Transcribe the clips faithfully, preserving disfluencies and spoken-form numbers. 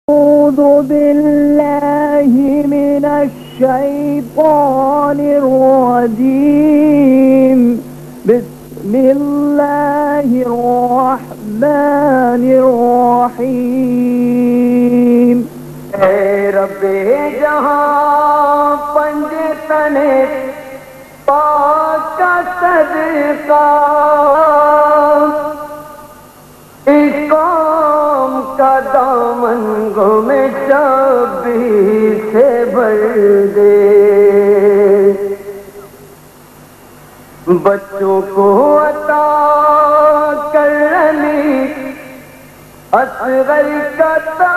أعوذ بالله من الشيطان الرجيم. بسم الله الرحمن الرحيم. اے رب جہاں پنج تنے پاک کا صدقہ، اس قوم کا دامن گم شبی سے بھر دے، بچوں کو عطا کر علی اصغر کا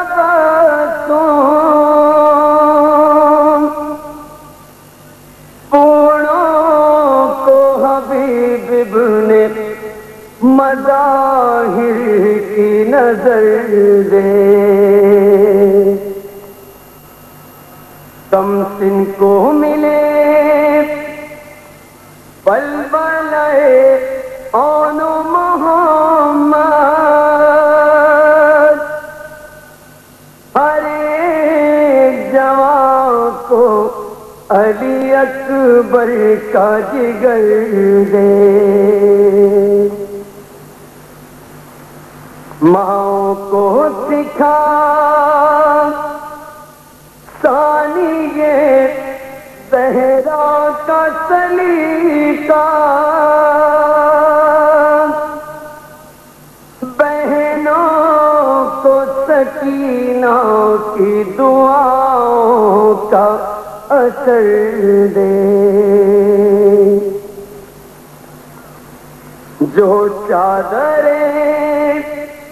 تبسم، پوڑوں کو حبیب ابن مظاہر کی نظر دے، کم سن کو ملے بلبلے آن محمد، ہر ایک جوان کو علی اکبر کا جگر دے، ماں کو سکھا ثانیہ زہرا کا سلیقہ، بہنوں کو سکینہ کی دعاؤں کا اثر دے، جو چادریں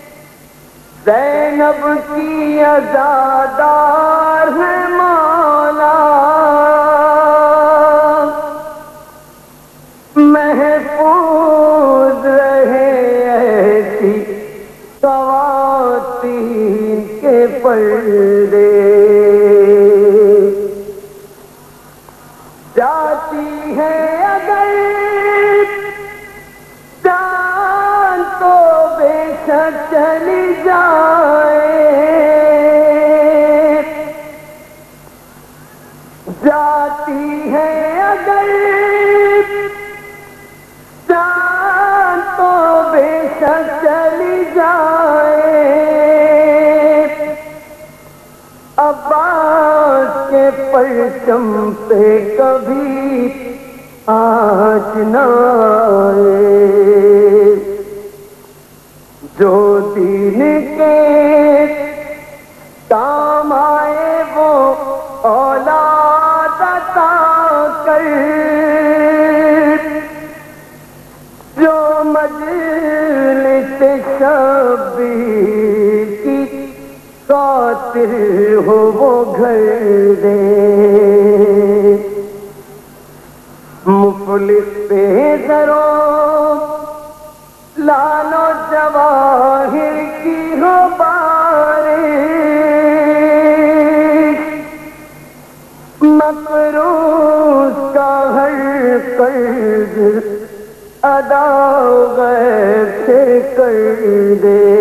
زینب کی عزادار ہے مولا، محفوظ رہے ایسی خواتین کے پردے، جاتی ہے اگر جان تو بے شک چلی جائے، جاتی ہے اگر جان تو بے شک چلی جائے، عباس کے پرچم پہ کبھی آنچ نہ آئے، جو دین کے کام آئے وہ اولاد عطا کر، جو مجلس شبیر کی خاطر ہو وہ گھر دے، مفلس پہ ذروں لال و جواہر کی ہو بارش، مقروض کا ہر قرض ادا غیب سے کر دے،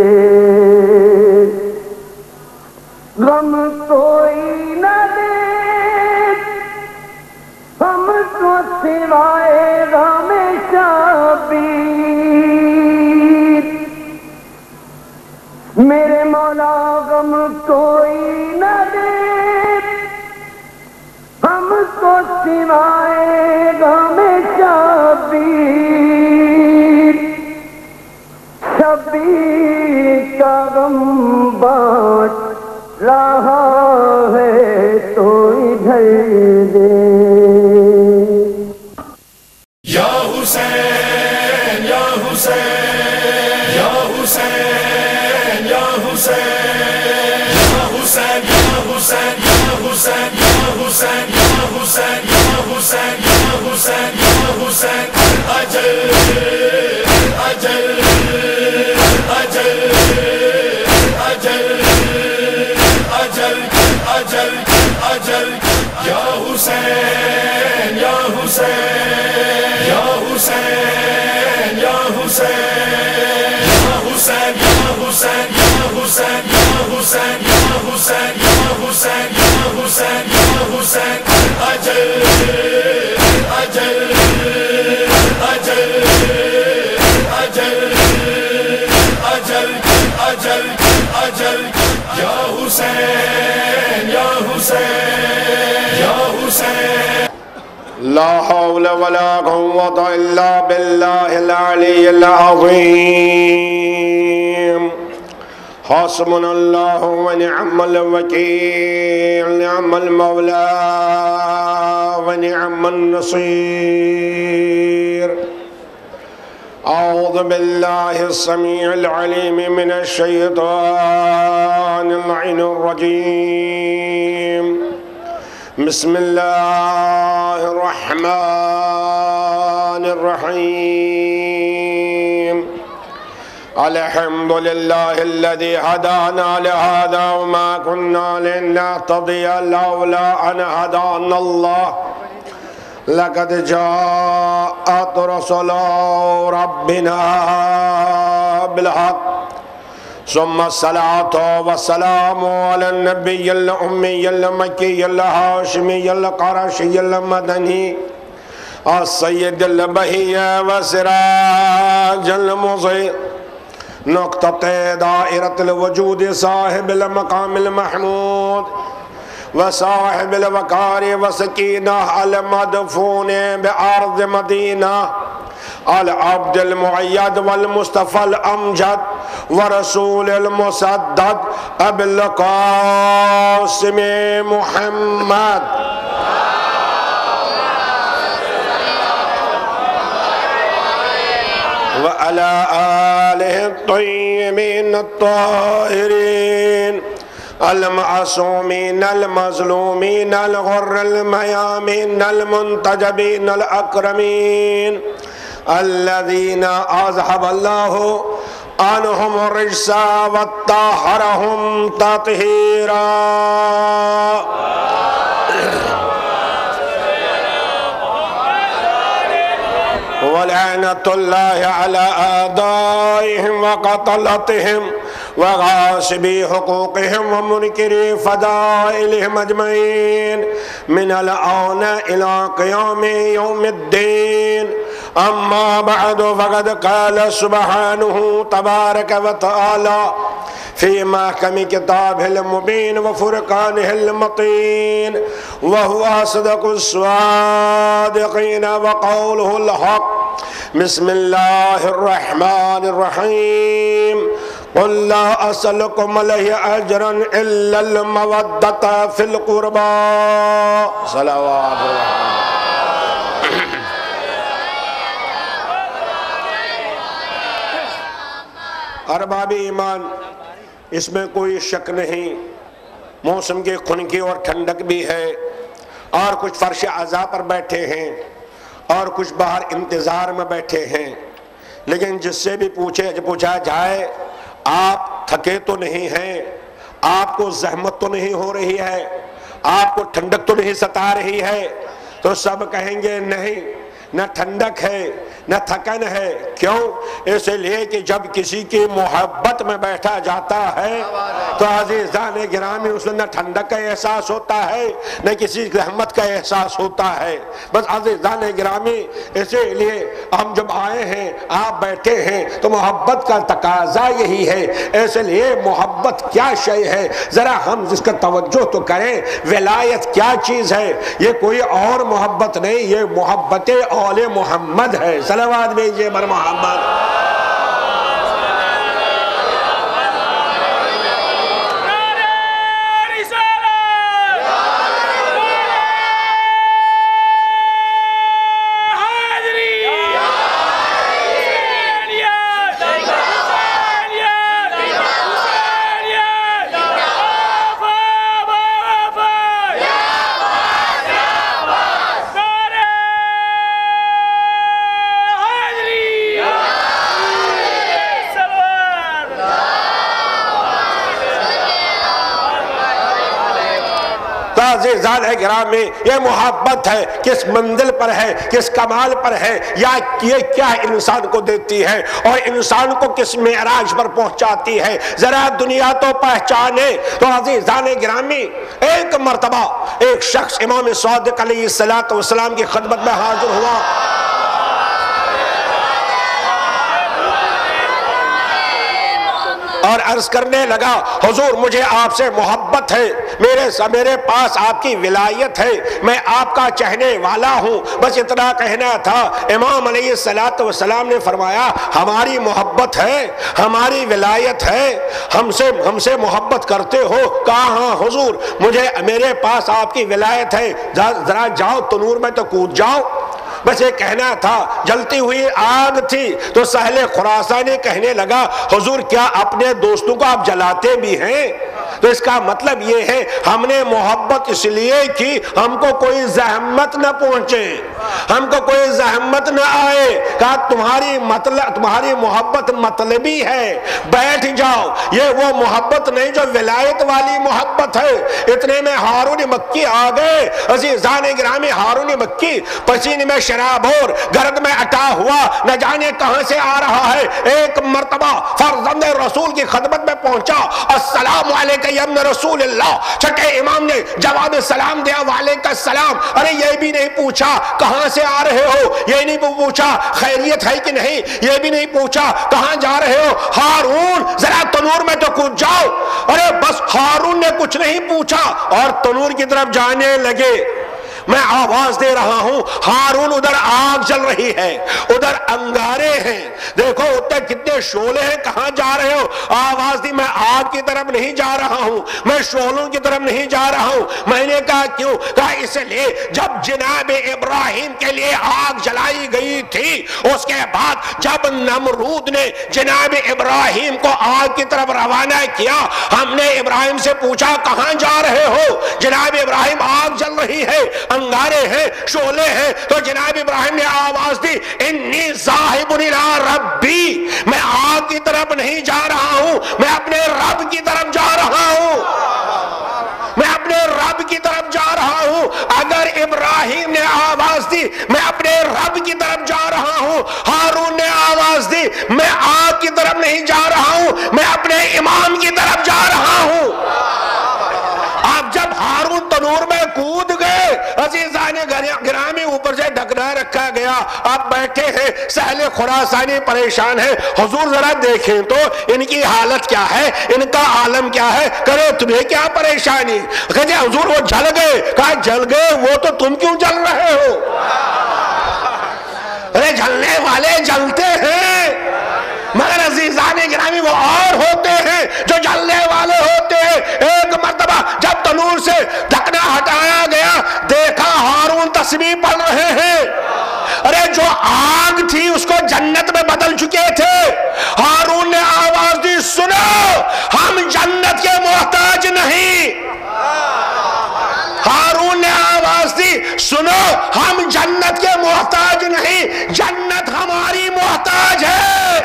غم کوئی نہ دے ہم کو سوائے غم شبیر، میرے مولا غم کوئی نہ دے ہم کو سوائے غم شبیر، شبیر کا غم بانٹ رہا ہے تو ادھر دے، یا حسین یا حسین یا حسین یا حسین یا حسین یا حسین یا حسین یا حسین یا حسین یا حسین یا حسین یا حسین اجل اجل اجل اجل اجل اجل اجل یا حسین یا حسین یا حسین یا حسین یا حسین یا حسین یا حسین یا حسین یا حسین اجل اجل یا حسین یا حسین یا حسین لا حول ولا قوة إلا بالله العلي العظيم حسبنا الله ونعم الوكيل نعم المولى ونعم النصير أعوذ بالله السميع العليم من الشيطان اللعين الرجيم بسم الله الرحمن الرحيم الحمد لله الذي هدانا لهذا وما كنا لنهتدي لولا أن هدانا الله لقد جاءت رسل ربنا بالحق ثم الصلاة والسلام على النبي الأمي المكي الهاشمي القرشي المدني السيد البهي وسراج المضيء نقطة دائرة الوجود صاحب المقام المحمود وصاحب الوقار وسكينة المدفون بأرض مدينة العبد المعيد والمصطفى الأمجد ورسول المسدد أبي القاسم محمد وعلى آله الطيبين الطاهرين المعصومين المظلومين الغر الميامين المنتجبين الأكرمين الذين أذهب الله عنهم الرجس وطهرهم تطهيرا ولعنة الله على أعدائهم وقتلتهم وغاصبي حقوقهم ومنكري فضائلهم أجمعين من الآن إلى قيام يوم الدين أما بعد فقد قال سبحانه تبارك وتعالى في محكم كتابه المبين وفرقانه المطين وهو أصدق الصادقين وقوله الحق بسم الله الرحمن الرحيم قل لا أسألكم عليه أجرا إلا المودة في القربى صلوات الله ارباب ایمان اس میں کوئی شک نہیں موسم کی خنکی اور ٹھنڈک بھی ہے اور کچھ فرش عزا پر بیٹھے ہیں اور کچھ باہر انتظار میں بیٹھے ہیں لیکن جس سے بھی پوچھے پوچھا جائے آپ تھکے تو نہیں ہیں آپ کو زحمت تو نہیں ہو رہی ہے آپ کو ٹھنڈک تو نہیں ستا رہی ہے تو سب کہیں گے نہیں نہ ٹھنڈک ہے نہ تھکن ہے کیوں اس لیے کہ جب کسی کی محبت میں بیٹھا جاتا ہے تو عزیزان گرامی اس میں نہ ٹھنڈک کا احساس ہوتا ہے نہ کسی زحمت کا احساس ہوتا ہے بس عزیزان گرامی اسی لیے ہم جب آئے ہیں آپ بیٹھے ہیں تو محبت کا تقاضا یہی ہے اس لیے محبت کیا شے ہے ذرا ہم اس کا توجہ تو کریں ولایت کیا چیز ہے یہ کوئی اور محبت نہیں یہ محبت اول محمد ہے صلوات بھیجئے بر محمد عزیزان گرامی یہ محبت ہے کس منزل پر ہے کس کمال پر ہے یا یہ کیا انسان کو دیتی ہے اور انسان کو کس معراج پر پہنچاتی ہے ذرا دنیا تو پہچانے تو عزیزان گرامی ایک مرتبہ ایک شخص امام صادق علیہ السلام کی خدمت میں حاضر ہوا اور عرض کرنے لگا حضور مجھے آپ سے محبت ہے, میرے میرے پاس آپ کی ولایت ہے, میں آپ کا چاہنے والا ہوں, بس اتنا کہنا تھا. امام علیہ الصلوۃ والسلام نے فرمایا ہماری محبت ہے, ہماری ولایت ہے, ہم سے ہم سے محبت کرتے ہو؟ کہا ہاں حضور مجھے میرے پاس آپ کی ولایت ہے, ذرا جاؤ تنور میں تو کود جاؤ. بس یہ کہنا تھا. جلتی ہوئی آگ تھی تو سہل خراسانی کہنے لگا حضور کیا اپنے دوستوں کو آپ جلاتے بھی ہیں؟ تو اس کا مطلب یہ ہے ہم نے محبت اس لیے کی ہم کو کوئی زحمت نہ پہنچے, ہم کو کوئی زحمت نہ آئے. کہا تمہاری مطلب تمہاری محبت مطلبی ہے, بیٹھ جاؤ. یہ وہ محبت نہیں جو ولایت والی محبت ہے. اتنے میں ہارون مکی آ گئے. عزیزان گرامی ہارون مکی پسینے میں شراب اور گرد میں اٹا ہوا نہ جانے کہاں سے آ رہا ہے. ایک مرتبہ فرزند رسول کی خدمت میں پہنچا. السلام علیکم یا ابن رسول اللہ. چھٹے امام نے جواب سلام دیا وعلیکم السلام. ارے یہ بھی نہیں پوچھا کہاں سے آ رہے ہو, یہ نہیں پوچھا خیریت ہے کہ نہیں, یہ بھی نہیں پوچھا کہاں جا رہے ہو. ہارون ذرا تنور میں تو کود جاؤ. ارے بس ہارون نے کچھ نہیں پوچھا اور تنور کی طرف جانے لگے. میں آواز دے رہا ہوں ہارون ادھر آگ جل رہی ہے, ادھر انگارے ہیں, دیکھو اتنے کتنے شعلے ہیں, کہاں جا رہے ہو؟ آواز دی میں آگ کی طرف نہیں جا رہا ہوں, میں شعلوں کی طرف نہیں جا رہا ہوں. میں نے کہا کیوں؟ کہا اس لیے جب جناب ابراہیم کے لیے آگ جلائی گئی تھی اس کے بعد جب نمرود نے جناب ابراہیم کو آگ کی طرف روانہ کیا ہم نے ابراہیم سے پوچھا کہاں جا رہے ہو؟ جناب ابراہیم آگ جل رہی ہے, انگارے ہیں, شعلے ہیں. تو جناب ابراہیم نے آواز دی انی ذاہب الی ربی, میں آگ کی طرف نہیں جا رہا ہوں, میں اپنے رب کی طرف جا رہا ہوں, میں اپنے رب کی طرف جا رہا ہوں. اگر ابراہیم نے آواز دی میں اپنے رب کی طرف جا رہا ہوں, ہارون نے آواز دی میں آگ کی طرف نہیں جا رہا ہوں, میں اپنے امام کی طرف جا رہا ہوں. اب جب ہارون تنور میں کود گئے, عزیزان گرامی اوپر سے ڈھکنا رکھا گیا, اب بیٹھے ہیں. سہل خراسانی پریشان ہے. حضور ذرا دیکھیں تو ان کی حالت کیا ہے, ان کا عالم کیا ہے, کرے تمہیں کیا پریشانی؟ کہتے حضور وہ جل گئے. کہا جل گئے, وہ تو تم کیوں جل رہے ہو؟ ارے جلنے والے جلتے ہیں, مگر عزیزان گرامی وہ اور ہوتے ہیں جو جلنے والے ہوتے ہیں. ایک مرتبہ جب تنور سے ڈھکنا ہٹایا گیا دیکھا ہارون تسبیح پڑھ رہے ہیں. ارے جو آگ تھی اس کو جنت میں بدل چکے تھے. ہارون نے آواز دی سنو ہم جنت کے محتاج نہیں. ہارون نے آواز دی سنو ہم جنت کے محتاج نہیں, جنت ہماری محتاج ہے.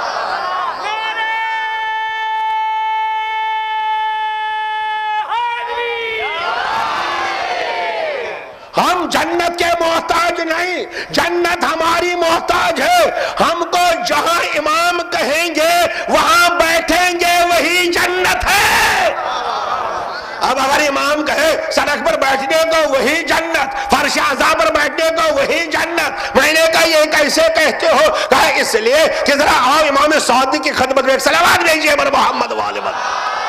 ہم جنت کے محتاج نہیں, جنت ہماری محتاج ہے. ہم کو جہاں امام کہیں گے وہاں بیٹھیں گے وہی جنت ہے. اب اگر امام کہے سڑک پر بیٹھنے کو وہی جنت, فرش اعضاء پر بیٹھنے کو وہی جنت. میں نے کہا یہ کیسے کہتے ہو؟ کہا اس لیے کہ ذرا آؤ امام صادق کی خدمت میں ایک صلوات بھیجیے بر محمد والے بر.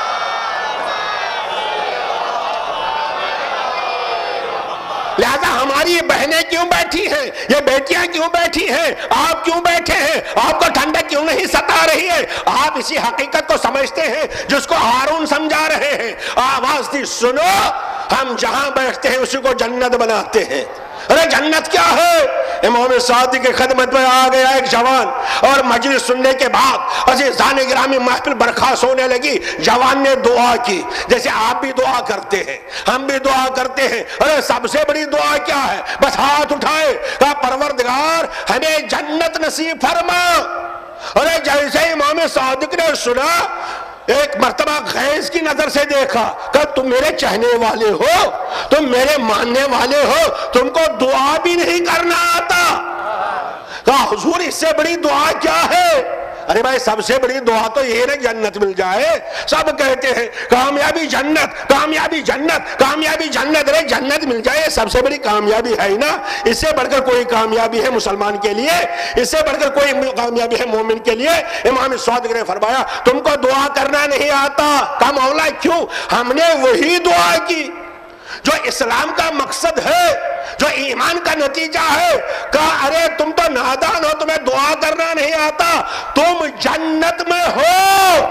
لہذا ہماری یہ بہنیں کیوں بیٹھی ہیں, یہ بیٹیاں کیوں بیٹھی ہیں, آپ کیوں بیٹھے ہیں, آپ کو ٹھنڈک کیوں نہیں ستا رہی ہے؟ آپ اسی حقیقت کو سمجھتے ہیں جس کو ہارون سمجھا رہے ہیں. آواز دی سنو ہم جہاں بیٹھتے ہیں اسی کو جنت بناتے ہیں. ارے جنت کیا ہے؟ امام صادق کی خدمت میں آ گیا ایک جوان اور مجلس سننے کے بعد عزیزان گرامی محفل برخاست ہونے لگی. جوان نے دعا کی جیسے آپ بھی دعا کرتے ہیں, ہم بھی دعا کرتے ہیں. ارے سب سے بڑی دعا کیا ہے؟ بس ہاتھ اٹھائے, کہا پروردگار ہمیں جنت نصیب فرما. ارے جیسے امام صادق نے سنا ایک مرتبہ غیظ کی نظر سے دیکھا, کہ تم میرے چاہنے والے ہو, تم میرے ماننے والے ہو, تم کو دعا بھی نہیں کرنا آتا. کہا حضور اس سے بڑی دعا کیا ہے؟ ارے بھائی سب سے بڑی دعا تو یہ نا جنت مل جائے. سب کہتے ہیں کامیابی جنت, کامیابی جنت, کامیابی جنت. ارے جنت مل جائے سب سے بڑی کامیابی ہے نا. اس سے بڑھ کر کوئی کامیابی ہے مسلمان کے لیے؟ اس سے بڑھ کر کوئی کامیابی ہے مومن کے لیے؟ امام صادق نے فرمایا تم کو دعا کرنا نہیں آتا. کہا مولا کیوں؟ ہم نے وہی دعا کی جو اسلام کا مقصد ہے, جو ایمان کا نتیجہ ہے. کہا ارے تم تو نادان ہو, تمہیں دعا کرنا نہیں آتا, تم جنت میں ہو.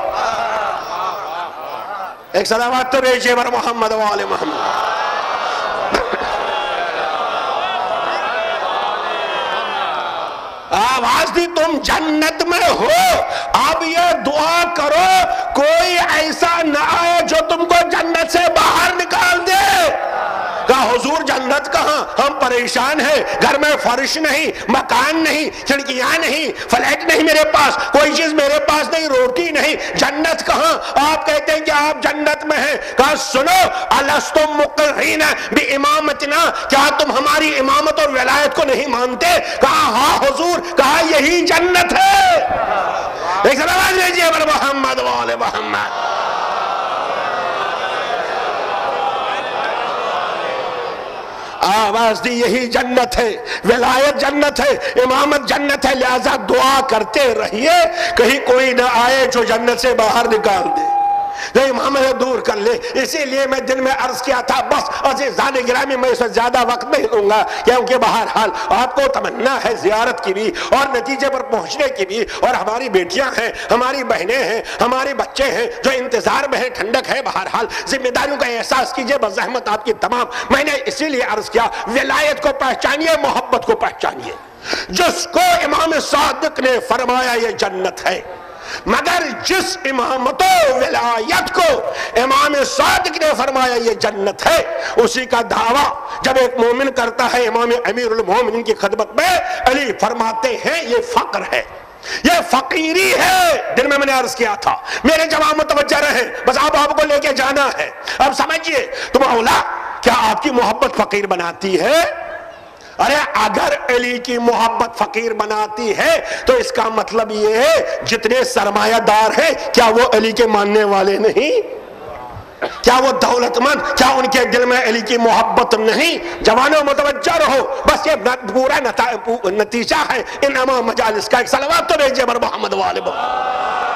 ایک صلوات تو بھیجئے بر محمد و آل محمد. آواز دی تم جنت میں ہو. اب یہ دعا کرو کوئی ایسا نہ آئے جو تم کو جنت سے باہر نکال دے. کہا حضور جنت کہاں؟ ہم پریشان ہیں, گھر میں فرش نہیں, مکان نہیں, کھڑکیاں نہیں, فلیٹ نہیں میرے پاس, کوئی چیز میرے پاس نہیں, روٹی نہیں. جنت کہاں؟ آپ کہتے ہیں کہ آپ جنت میں ہیں. کہا سنو الستم مقرین بامامتنا, کیا تم ہماری امامت اور ولایت کو نہیں مانتے؟ کہا ہاں حضور. کہا یہی جنت ہے. ایک آواز لیجیے بر محمد و آل محمد. آواز دی یہی جنت ہے, ولایت جنت ہے, امامت جنت ہے. لہذا دعا کرتے رہیے کہیں کوئی نہ آئے جو جنت سے باہر نکال دے, جو امامت سے دور کر لے. اسی لیے میں دن میں عرض کیا تھا بس عزیزان گرامی میں اس میں زیادہ وقت نہیں دوں گا, کیونکہ بہرحال آپ کو تمنا ہے زیارت کی بھی اور نتیجے پر پہنچنے کی بھی, اور ہماری بیٹیاں ہیں, ہماری بہنیں ہیں, ہمارے بچے ہیں جو انتظار میں ہیں, ٹھنڈک ہے. بہرحال ذمہ داریوں کا احساس کیجئے بزحمت آپ کی تمام. میں نے اسی لیے عرض کیا ولایت کو پہچانیے, محبت کو پہچانیے. جس کو امام صادق نے فرمایا یہ جنت ہے, مگر جس امامت و ولایت کو امام صادق نے فرمایا یہ جنت ہے, اسی کا دعویٰ جب ایک مومن کرتا ہے امام امیر المومنین کی خدمت میں, علی فرماتے ہیں یہ فقر ہے, یہ فقیری ہے. دن میں میں نے عرض کیا تھا میرے جواب متوجہ رہیں, بس آپ آپ کو لے کے جانا ہے. اب سمجھئے تو مولا کیا آپ کی محبت فقیر بناتی ہے؟ ارے اگر علی کی محبت فقیر بناتی ہے تو اس کا مطلب یہ ہے جتنے سرمایہ دار ہیں کیا وہ علی کے ماننے والے نہیں؟ کیا وہ دولت مند, کیا ان کے دل میں علی کی محبت نہیں؟ جوانوں متوجہ رہو, بس یہ پورا نتیجہ ہے انما مجالس کا. ایک صلوات تو بھیجئے بر محمد و آل محمد.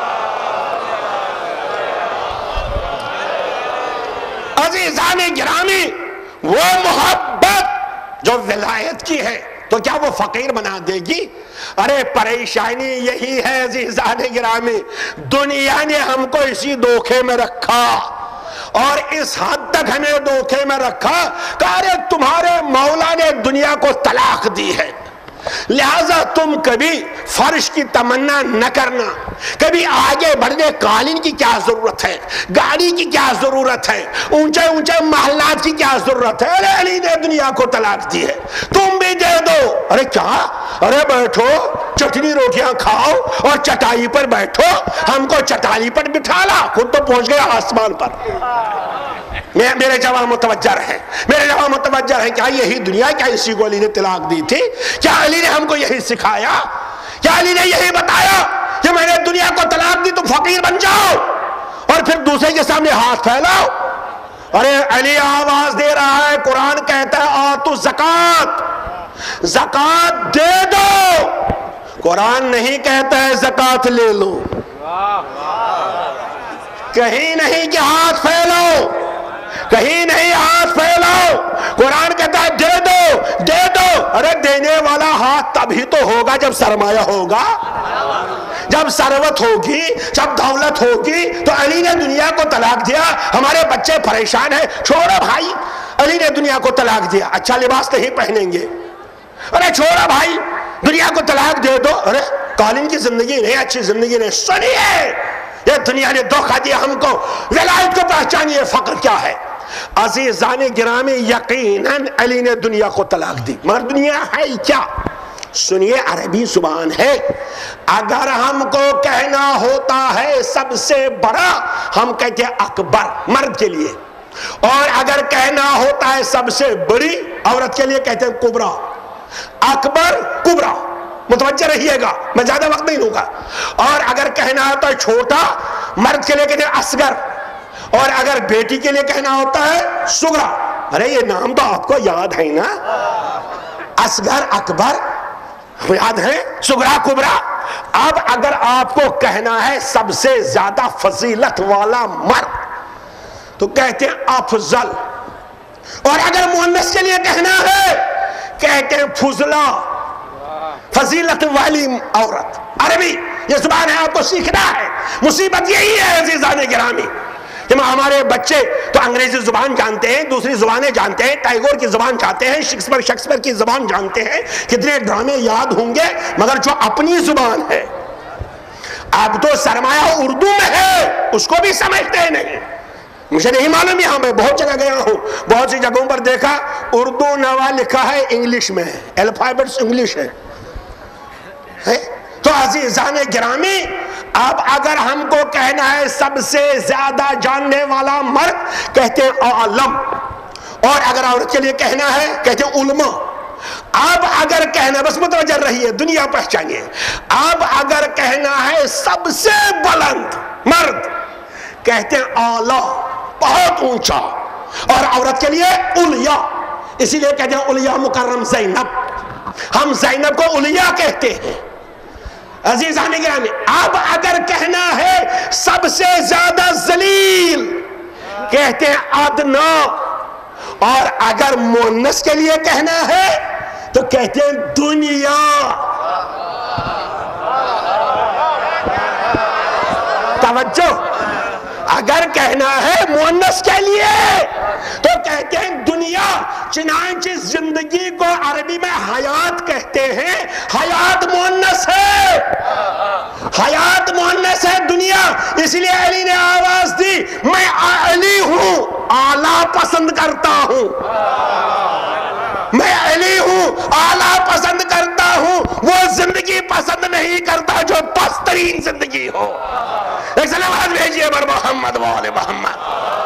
عزیزان گرامی وہ محبت جو ولایت کی ہے تو کیا وہ فقیر بنا دے گی؟ ارے پریشانی یہی ہے عزیزان گرامی, دنیا نے ہم کو اسی دھوکے میں رکھا, اور اس حد تک ہمیں دھوکے میں رکھا کہ ارے تمہارے مولا نے دنیا کو طلاق دی ہے, لہذا تم کبھی فرش کی تمنا نہ کرنا, کبھی آگے بڑھنے قالین کی کیا ضرورت ہے, گاڑی کی کیا ضرورت ہے, اونچے اونچے محلات کی کیا ضرورت ہے. ارے علی نے دنیا کو طلاق دی ہے, تم بھی دے دو. ارے کیا؟ ارے بیٹھو چٹنی روٹیاں کھاؤ اور چٹائی پر بیٹھو, ہم کو چٹائی پر بٹھا لا, خود تو پہنچ گیا آسمان پر. میرے جواب متوجہ رہیں, میرے جواب متوجہ رہیں. کیا یہی دنیا, کیا اسی کو علی نے طلاق دی تھی؟ کیا علی نے ہم کو یہی سکھایا؟ کیا علی نے یہی بتایا کہ میں نے دنیا کو طلاق دی تم فقیر بن جاؤ اور پھر دوسرے کے سامنے ہاتھ پھیلاؤ؟ ارے علی آواز دے رہا ہے, قرآن کہتا ہے آتو زکات, زکات دے دو. قرآن نہیں کہتا ہے زکات لے لو, کہیں نہیں کہ ہاتھ پھیلاؤ, کہیں نہیں ہاتھ پھیلاؤ. قرآن کہتا ہے دے دو, دے دو. ارے دینے والا ہاتھ تبھی تو ہوگا جب سرمایہ ہوگا, جب ثروت ہوگی, جب دولت ہوگی. تو علی نے دنیا کو طلاق دیا, ہمارے بچے پریشان ہیں, چھوڑو بھائی علی نے دنیا کو طلاق دیا, اچھا لباس نہیں پہنیں گے. ارے چھوڑو بھائی دنیا کو طلاق دے دو, ارے قالین کی زندگی نہیں, اچھی زندگی نہیں. سنیے یہ دنیا نے دھوکہ دیا ہم کو. ولایت کو پہچانیے فقر کیا ہے. عزیزان گرامی یقیناً علی نے دنیا کو طلاق دی, مگر دنیا ہے کیا؟ سنیے عربی زبان ہے, اگر ہم کو کہنا ہوتا ہے سب سے بڑا ہم کہتے ہیں اکبر مرد کے لیے, اور اگر کہنا ہوتا ہے سب سے بڑی عورت کے لیے کہتے ہیں کبرا. اکبر کبرا متوجہ رہیے گا، میں زیادہ وقت نہیں لوں گا. اور اگر کہنا ہوتا ہے چھوٹا، مرد کے لیے کہتے ہیں اصغر، اور اگر بیٹی کے لیے کہنا ہوتا ہے صغرا. ارے یہ نام تو آپ کو یاد ہے نا، اصغر اکبر یاد ہے، صغرا کبرا. اب اگر آپ کو کہنا ہے سب سے زیادہ فضیلت والا مرد تو کہتے ہیں افضل. اور اگر مؤنث کے لیے کہنا ہے کہتے ہیں فضلا، فضیلت والی عورت. عربی یہ زبان ہے، آپ کو سیکھنا ہے. مصیبت یہی ہے عزیزان گرامی کہ ہمارے بچے تو انگریزی زبان جانتے ہیں، دوسری زبانیں جانتے ہیں، ٹیگور کی زبان جانتے ہیں، شیکسپیئر شیکسپیئر کی زبان جانتے ہیں، کتنے ڈرامے یاد ہوں گے، مگر جو اپنی زبان ہے اب تو سرمایہ اردو میں ہے اس کو بھی سمجھتے نہیں. مجھے نہیں معلوم، یہاں میں بہت جگہ گیا ہوں، بہت سی جگہوں پر دیکھا اردو نوا لکھا ہے انگلش میں، الفابیٹس انگلش ہے. تو عزیزان گرامی اب اگر ہم کو کہنا ہے سب سے زیادہ جاننے والا مرد کہتے ہیں عالم، اور اگر عورت کے لیے کہنا ہے کہتے ہیں علماء. اب اگر کہنا ہے، بس متوجہ رہیے، دنیا پہچانیے، اب اگر کہنا ہے سب سے بلند مرد کہتے ہیں اعلی، بہت اونچا. اور عورت کے لیے علیا، اسی لیے کہتے ہیں علیا مکرم زینب. ہم زینب کو علیا کہتے ہیں. عزیزان گرامی اب اگر کہنا ہے سب سے زیادہ ذلیل کہتے ہیں ادنا. اور اگر مؤنث کے لیے کہنا ہے تو کہتے ہیں دنیا. توجہ، اگر کہنا ہے مؤنث کے لیے تو کہتے ہیں دنیا. چنانچہ زندگی کو عربی میں حیات کہتے ہیں، حیات مؤنث ہے، حیات مؤنث ہے دنیا. اس لیے علی نے آواز دی میں علی ہوں، اعلیٰ پسند کرتا ہوں، میں علی ہوں، اعلیٰ پسند کرتا ہوں، وہ زندگی پسند نہیں کرتا جو پست ترین زندگی ہو. ایک سلامات بھیجئے بر محمد و آل محمد.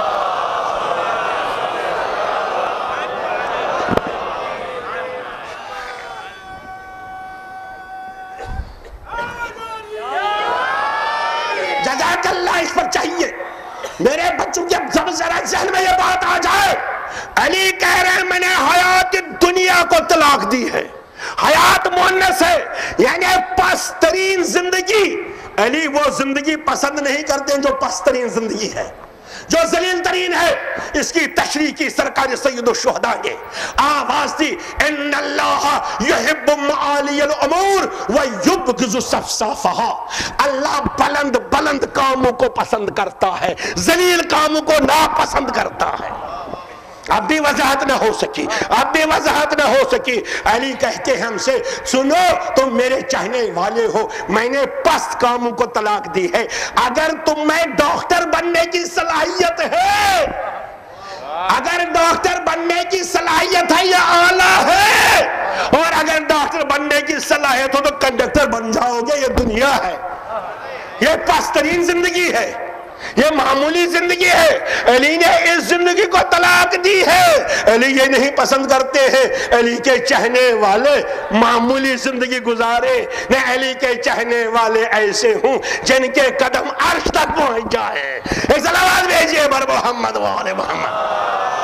جزاک اللہ. اس پر چاہیے میرے بچوں کے اب ذرا ذہن میں یہ بات آ جائے، علی کہہ رہے ہیں میں نے حیات دنیا کو طلاق دی ہے. حیات مؤنث ہے یعنی پست ترین زندگی. علی وہ زندگی پسند نہیں کرتے ہیں جو پست ترین زندگی ہے، جو ذلیل ترین ہے. اس کی تشریح کی سرکار سید الشہداء نے آواز دی ان اللہ یحب معالی الامور ویبغض صفصافہا. اللہ بلند بلند کاموں کو پسند کرتا ہے، ذلیل کاموں کو ناپسند کرتا ہے. اب بھی وضاحت نہ ہو سکی، اب بھی وضاحت نہ ہو سکی. علی کہتے ہیں ہم سے سنو تم میرے چاہنے والے ہو، میں نے پست کاموں کو طلاق دی ہے. اگر تم میں ڈاکٹر بننے کی صلاحیت ہے، اگر ڈاکٹر بننے کی صلاحیت ہے یہ اعلیٰ ہے، اور اگر ڈاکٹر بننے کی صلاحیت ہو تو کنڈکٹر بن جاؤ گے. یہ دنیا ہے، یہ پست ترین زندگی ہے، یہ معمولی زندگی ہے. علی نے اس زندگی کو طلاق دی ہے. علی یہ نہیں پسند کرتے ہیں علی کے چاہنے والے معمولی زندگی گزارے، میں علی کے چاہنے والے ایسے ہوں جن کے قدم عرش تک پہنچ جائے. ایک صلوات بھیجئے بر محمد و آل محمد.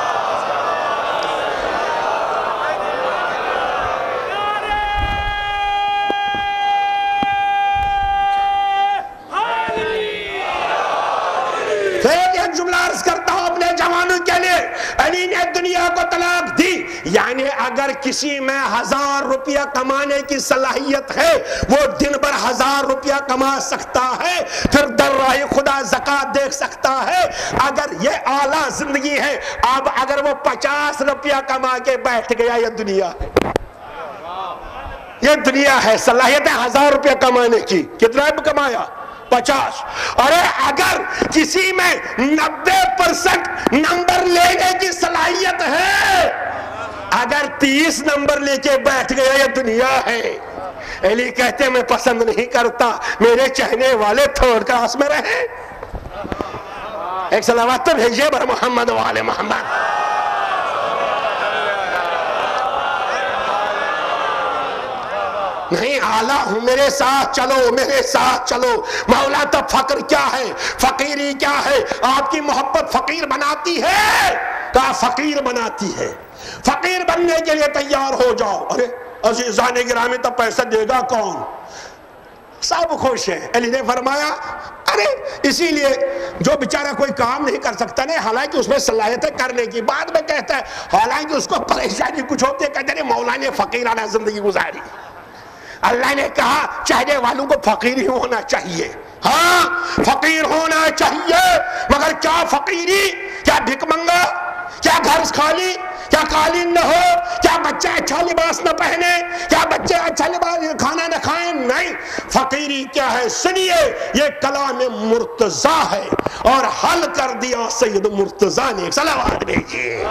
ایک جملہ عرض کرتا ہوں اپنے جوانوں کے لیے، علی نے دنیا کو طلاق دی یعنی اگر کسی میں ہزار روپیہ کمانے کی صلاحیت ہے وہ دن بھر ہزار روپیہ کما سکتا ہے، پھر در راہ خدا زکات دے سکتا ہے. اگر یہ اعلیٰ زندگی ہے. اب اگر وہ پچاس روپیہ کما کے بیٹھ گیا یہ دنیا ہے، یہ دنیا ہے. صلاحیت ہے ہزار روپیہ کمانے کی، کتنا کمایا؟ پچاس. ارے اگر کسی میں نبے پرسنٹ نمبر لینے کی صلاحیت ہے، اگر تیس نمبر لے کے بیٹھ گیا یہ دنیا ہے. علی کہتے ہیں میں پسند نہیں کرتا میرے چہنے والے تھرڈ کلاس میں رہے. ایک صلوات تو بھیجئے بر محمد و آل محمد. نہیں اعلیٰ ہوں، میرے ساتھ چلو، میرے ساتھ چلو۔ مولا تو فقر کیا ہے، فقیری کیا ہے؟ آپ کی محبت فقیر بناتی ہے، کہا فقیر بناتی ہے۔ فقیر بننے کے لیے تیار ہو جاؤ۔ ارے عزیزان گرامی تو پیسہ دے گا کون؟ سب خوش ہیں۔ علی نے فرمایا ارے اسی لیے جو بیچارہ کوئی کام نہیں کر سکتا نہیں، حالانکہ اس میں صلاحیت ہے کرنے کی، بعد میں کہتا ہے حالانکہ اس کو پریشانی کچھ ہوتی ہے، کہتے ہیں مولا نے فقیرانہ زندگی گزاری۔ اللہ نے کہا چاہنے والوں کو فقیر ہی ہونا چاہیے، ہاں فقیر ہونا چاہیے، مگر کیا فقیری؟ کیا بھک منگا؟ کیا گھر خالی؟ کیا قالین نہ ہو؟ کیا بچے اچھا لباس نہ پہنے؟ کیا بچے اچھا لباس کھانا نہ کھائیں؟ نہیں، فقیری کیا ہے سنیے، یہ کلام مرتضیٰ ہے اور حل کر دیا سید مرتضیٰ نے۔ صلوات بھیجیے۔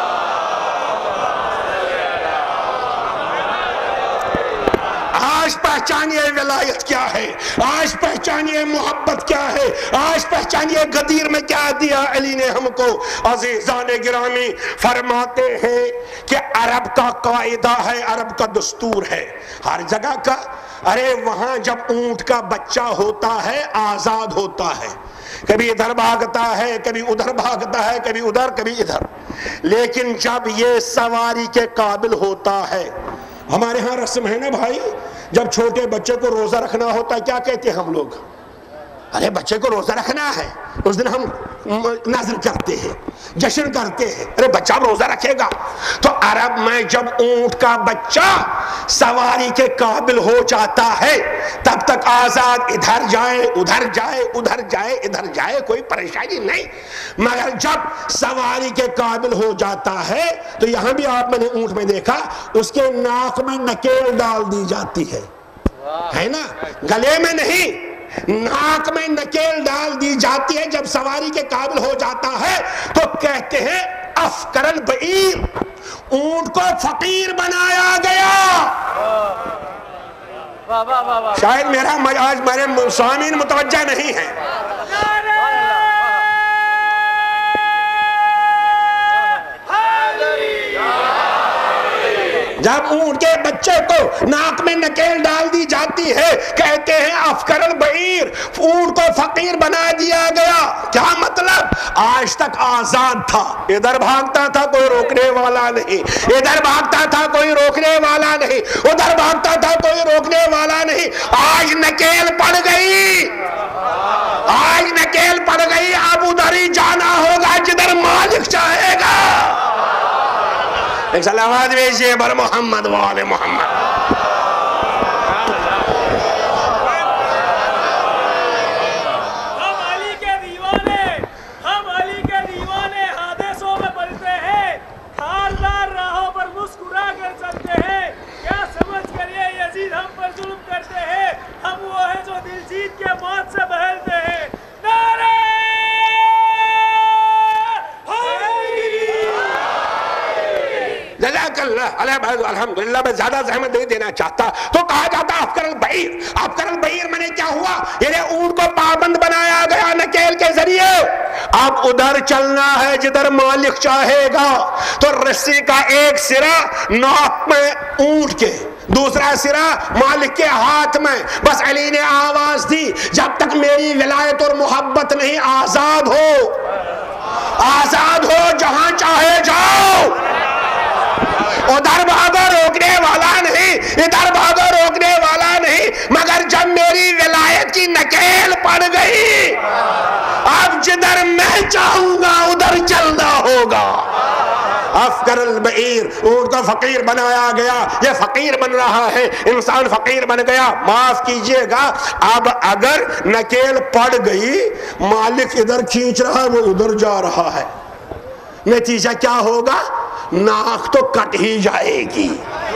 آج پہچانیے ولایت کیا ہے، آج پہچانیے محبت کیا ہے، آج پہچانیے غدیر میں کیا دیا علی نے ہم کو۔ عزیزان گرامی فرماتے ہیں کہ عرب کا قاعدہ ہے، عرب کا دستور ہے ہر جگہ کا۔ ارے وہاں جب اونٹ کا بچہ ہوتا ہے آزاد ہوتا ہے، کبھی ادھر بھاگتا ہے، کبھی ادھر بھاگتا ہے، کبھی ادھر کبھی ادھر، لیکن جب یہ سواری کے قابل ہوتا ہے، ہمارے ہاں رسم ہے نا بھائی، جب چھوٹے بچے کو روزہ رکھنا ہوتا ہے کیا کہتے ہیں ہم لوگ؟ ارے بچے کو روزہ رکھنا ہے، اس دن ہم نظر کرتے ہیں، جشن کرتے ہیں، ارے بچہ روزہ رکھے گا۔ تو عرب میں جب اونٹ کا بچہ سواری کے قابل ہو جاتا ہے تب تک آزاد، ادھر جائے ادھر جائے ادھر جائے ادھر جائے، کوئی پریشانی نہیں۔ مگر جب سواری کے قابل ہو جاتا ہے تو یہاں بھی آپ میں نے اونٹ میں دیکھا اس کے ناک میں نکیل ڈال دی جاتی ہے، ہے نا، گلے میں نہیں، ناک میں نکیل ڈال دی جاتی ہے۔ جب سواری کے قابل ہو جاتا ہے تو کہتے ہیں افکر البعیر، اونٹ کو فقیر بنایا گیا۔ شاید میرا آج میرے سامعین متوجہ نہیں ہے۔ جب اونٹ کے بچے کو ناک میں نکیل ڈال دی جاتی ہے کہتے ہیں افکر البعیر، اونٹ کو فقیر بنا دیا گیا۔ کیا مطلب؟ آج تک آزاد تھا، ادھر بھاگتا تھا کوئی روکنے والا نہیں، ادھر بھاگتا تھا کوئی روکنے والا نہیں، ادھر بھاگتا تھا کوئی روکنے والا نہیں۔ آج نکیل پڑ گئی، آج نکیل پڑ گئی، اب ادھر ہی جانا ہوگا جدھر مالک چاہے گا۔ ایک صلوات بھیجیے بر محمد وآل محمد۔ ہم علی کے دیوانے، ہم علی کے دیوانے حادثوں میں پلتے ہیں، خاردار راہوں پر مسکرا کر چلتے ہیں، کیا سمجھ کر یہ یزید ہم پر ظلم کرتے ہیں؟ ہم وہ ہیں جو دل جیت کے موت سے بہلتے ہیں۔ نعرہ جزاک اللہ علیہ، الحمدللہ میں زیادہ زحمت نہیں دینا چاہتا۔ تو کہا جاتا افکر البعیر، افکر البعیر میں نے کیا ہوا؟ یہ اونٹ کو پابند بنایا گیا نکیل کے ذریعے، اب ادھر چلنا ہے جدھر مالک چاہے گا۔ تو رسی کا ایک سرا ناک میں اونٹ کے، دوسرا سرا مالک کے ہاتھ میں، بس علی نے آواز دی جب تک میری ولایت اور محبت نہیں، آزاد ہو، آزاد ہو، جہاں چاہے جاؤ، ادھر بھاگو روکنے والا نہیں، ادھر بھاگو روکنے والا نہیں۔ مگر جب میری ولایت کی نکیل پڑ گئی اب جدھر میں چاہوں گا ادھر چلنا ہوگا۔ افکر البعیر، اونٹ کو فقیر بنایا گیا، یہ فقیر بن رہا ہے، انسان فقیر بن گیا۔ معاف کیجئے گا، اب اگر نکیل پڑ گئی، مالک ادھر کھینچ رہا ہے، وہ ادھر جا رہا ہے، نتیجہ کیا ہوگا؟ ناک تو کٹ ہی جائے گی۔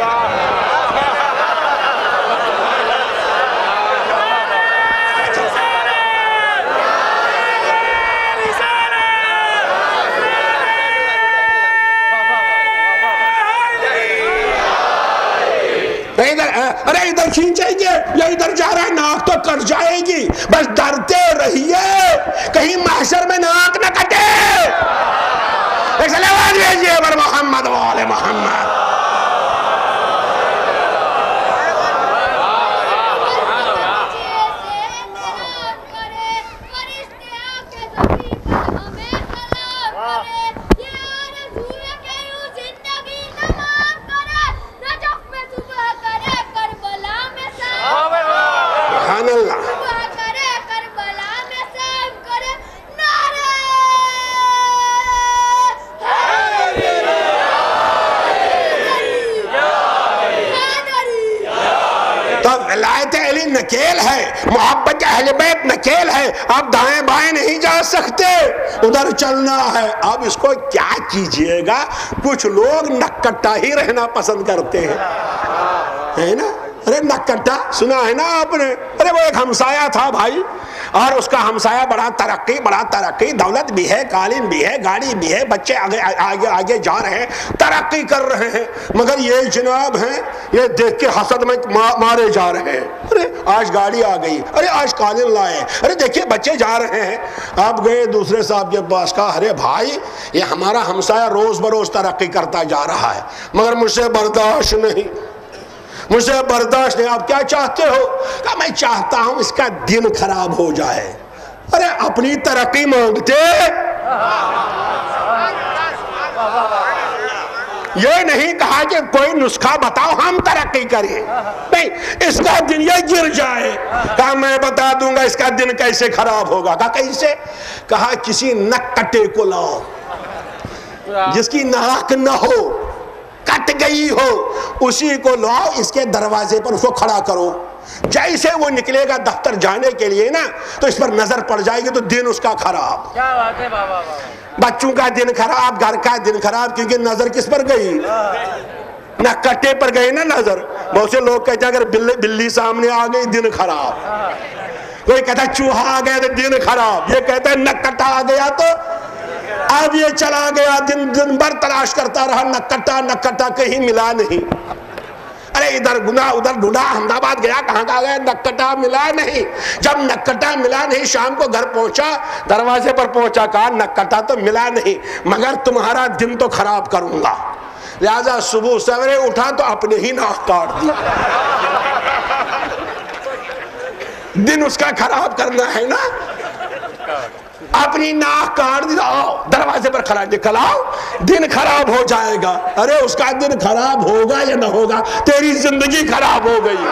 ارے ادھر کھینچیں گے یا ادھر جا رہا ہے، ناک تو کٹ جائے گی، بس ڈرتے رہیے کہیں محشر میں ناک نہ کٹے۔ ایک صلوات بھیجیے بر محمد وآل محمد۔ نکیل ہے، محبت اہل بیت نکیل ہے، آپ دائیں بائیں نہیں جا سکتے، ادھر چلنا ہے۔ اب اس کو کیا کیجئے گا؟ کچھ لوگ نکٹا ہی رہنا پسند کرتے ہیں، ہے نا؟ ارے نکٹا سنا ہے نا آپ نے؟ ارے وہ ایک ہمسایہ تھا بھائی، اور اس کا ہمسایہ بڑا ترقی بڑا ترقی، دولت بھی ہے، قالین بھی ہے، گاڑی بھی ہے، بچے آگے آگے آگے جا رہے ہیں، ترقی کر رہے ہیں، مگر یہ جناب ہیں یہ دیکھ کے حسد میں مارے جا رہے ہیں۔ ارے آج گاڑی آ گئی، ارے آج قالین لائے، ارے دیکھیے بچے جا رہے ہیں۔ آپ گئے دوسرے صاحب کے پاس، کہا ارے بھائی یہ ہمارا ہمسایہ روز بروز ترقی کرتا جا رہا ہے، مگر مجھ سے برداشت نہیں، مجھے برداشت نہیں۔ آپ کیا چاہتے ہو؟ کہا میں چاہتا ہوں اس کا دن خراب ہو جائے۔ ارے اپنی ترقی مانگتے، یہ نہیں کہا کہ کوئی نسخہ بتاؤ ہم ترقی کریں، نہیں، اس کا دن یہ گر جائے۔ کہا میں بتا دوں گا اس کا دن کیسے خراب ہوگا۔ کہا کیسے؟ کہا کسی نکٹے کو لاؤ جس کی ناک نہ ہو، کٹ گئی ہو، اسی کو لاؤ، اس کے دروازے پر اس کو کھڑا کرو، جیسے وہ نکلے گا دفتر جانے کے لیے نا تو اس پر نظر پڑ جائے گی تو دن اس کا خراب۔ کیا بات ہے بابا، بچوں کا دن خراب، گھر کا دن خراب، کیونکہ نظر کس پر گئی؟ نہ کٹے پر گئی نا نظر۔ بہت سے لوگ کہتے ہیں اگر بلی سامنے آ گئی دن خراب، کوئی کہتا ہے چوہا آ گیا تو دن خراب، یہ کہتا ہے نہ کٹا آ گیا تو اب یہ چلا گیا، دن دن بھر تلاش کرتا رہا، نہ کٹا نہ کٹا، کہیں ملا نہیں۔ ارے ادھر گنا ادھر ڈھونڈا، احمد آباد گیا، کہاں کہا گیا؟ نکٹا ملا نہیں۔ جب نکٹا ملا نہیں، شام کو گھر پہنچا، دروازے پر پہنچا، کہا نکٹا تو ملا نہیں مگر تمہارا دن تو خراب کروں گا، لہذا صبح سویرے اٹھا تو اپنے ہی ناک کاٹ دی۔ دن اس کا خراب کرنا ہے نا، اپنی ناک کاٹ دی، آؤ دروازے پر کھڑا نکلاؤ، دن خراب ہو جائے گا۔ ارے اس کا دن خراب ہوگا یا نہ ہوگا، تیری زندگی خراب ہو گئی۔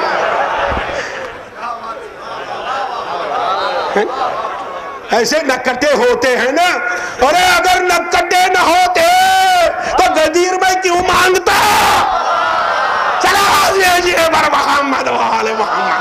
ایسے نکٹے ہوتے ہیں نا، ارے اگر نکٹے نہ ہوتے تو غدیر میں کیوں مانگتا؟ چلا لیجیے بر محمد وآل محمد۔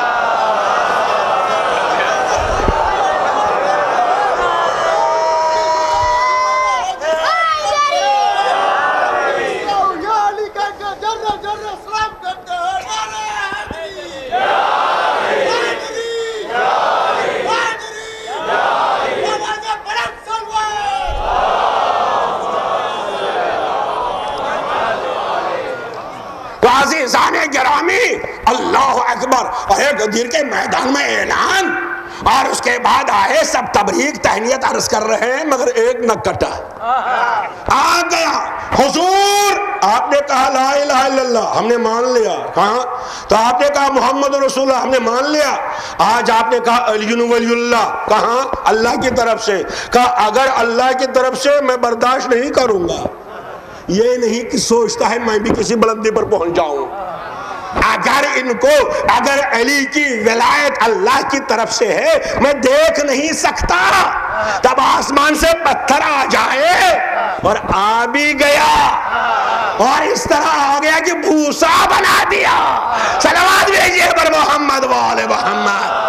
عزیزان گرامی، اللہ اکبر، اور ایک غدیر کے میدان میں اعلان، اور اس کے بعد آئے سب تبریک تہنیت عرض کر رہے ہیں، مگر ایک نکٹا آ گیا۔ حضور آپ نے کہا لا الہ الا اللہ، ہم نے مان لیا، کہاں؟ تو آپ نے کہا محمد رسول اللہ، ہم نے مان لیا۔ آج آپ نے کہا علی ولی اللہ، کہاں؟ اللہ کی طرف سے۔ کہا اگر اللہ کی طرف سے میں برداشت نہیں کروں گا، یہ نہیں کہ سوچتا ہے میں بھی کسی بلندی پر پہنچ جاؤں۔ اگر ان کو اگر علی کی ولایت اللہ کی طرف سے ہے میں دیکھ نہیں سکتا، تب آسمان سے پتھر آ جائے، اور آ بھی گیا، اور اس طرح آ گیا کہ بھوسا بنا دیا۔ صلوات بھیجیے پر محمد وآل محمد۔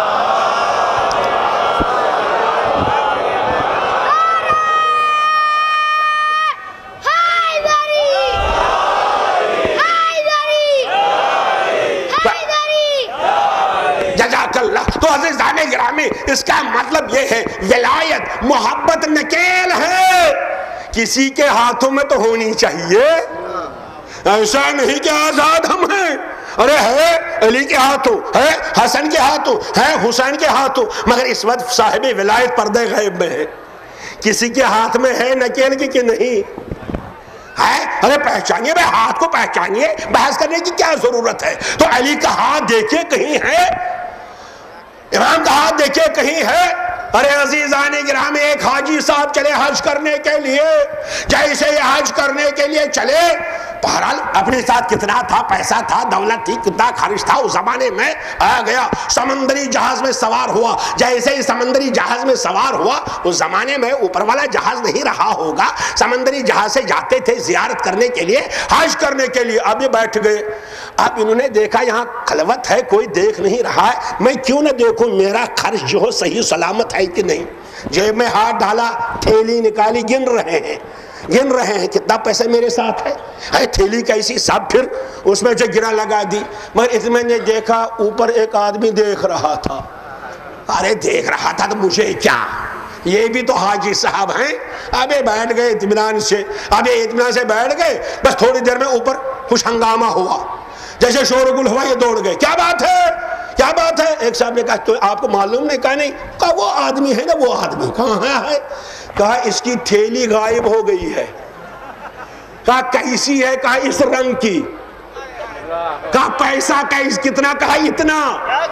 تو عزیزان گرامی، اس کا مطلب یہ ہے ولایت محبت نکیل ہے، کسی کے ہاتھوں میں تو ہونی چاہیے، ایسا نہیں کہ آزاد ہم ہیں۔ ارے ہے علی کے ہاتھوں، ہے حسن کے ہاتھوں، ہے حسین کے ہاتھوں، مگر اس وقت صاحب ولایت پردے غیب میں ہے، کسی کے ہاتھ میں ہے نکیل کی کہ نہیں ہے؟ ارے پہچانیے بھائی، ہاتھ کو پہچانیے، بحث کرنے کی کیا ضرورت ہے؟ تو علی کا ہاتھ دیکھیے کہیں ہے، امام کا ہاتھ دیکھیں کہیں ہے۔ ارے عزیزان گرامی، ایک حاجی صاحب چلے حج کرنے کے لیے، جیسے یہ حج کرنے کے لیے چلے، بہرحال اپنے ساتھ کتنا تھا، پیسہ تھا، دولت تھی، کتنا خرچ تھا، اس زمانے میں آ گیا، سمندری جہاز میں سوار ہوا۔ جیسے ہی سمندری جہاز میں سوار ہوا، اس زمانے میں اوپر والا جہاز نہیں رہا ہوگا، سمندری جہاز سے جاتے تھے زیارت کرنے کے لیے، حج کرنے کے لیے، اب یہ بیٹھ گئے۔ اب انہوں نے دیکھا یہاں خلوت ہے, کوئی دیکھ نہیں رہا ہے, میں کیوں نہ دیکھوں میرا خرچ جو ہو صحیح سلامت ہے کہ نہیں. جیب میں ہاتھ ڈالا, تھیلی نکالی, گن رہے ہیں گن رہے ہیں کتنا پیسہ میرے ساتھ ہے. اے تھیلی کیسی, سب پھر اس میں جو گرا لگا دی. مگر اس میں نے دیکھا اوپر ایک آدمی دیکھ رہا تھا. ارے دیکھ رہا تھا تو مجھے کیا, یہ بھی تو حاجی صاحب ہیں. ابے بیٹھ گئے اطمینان سے, ابے اطمینان سے بیٹھ گئے. بس تھوڑی دیر میں اوپر کچھ ہنگامہ ہوا, جیسے شور و گل ہوا, یہ دوڑ گئے. کیا بات ہے کیا بات ہے؟ ایک صاحب نے کہا تو آپ کو معلوم نہیں؟ کہا نہیں. کہا وہ آدمی ہے نا, وہ آدمی کہاں ہے؟ کہا اس کی تھیلی غائب ہو گئی ہے. کہا کیسی ہے؟ کہا اس رنگ کی. کہا پیسہ کیس کتنا؟ کہا اتنا.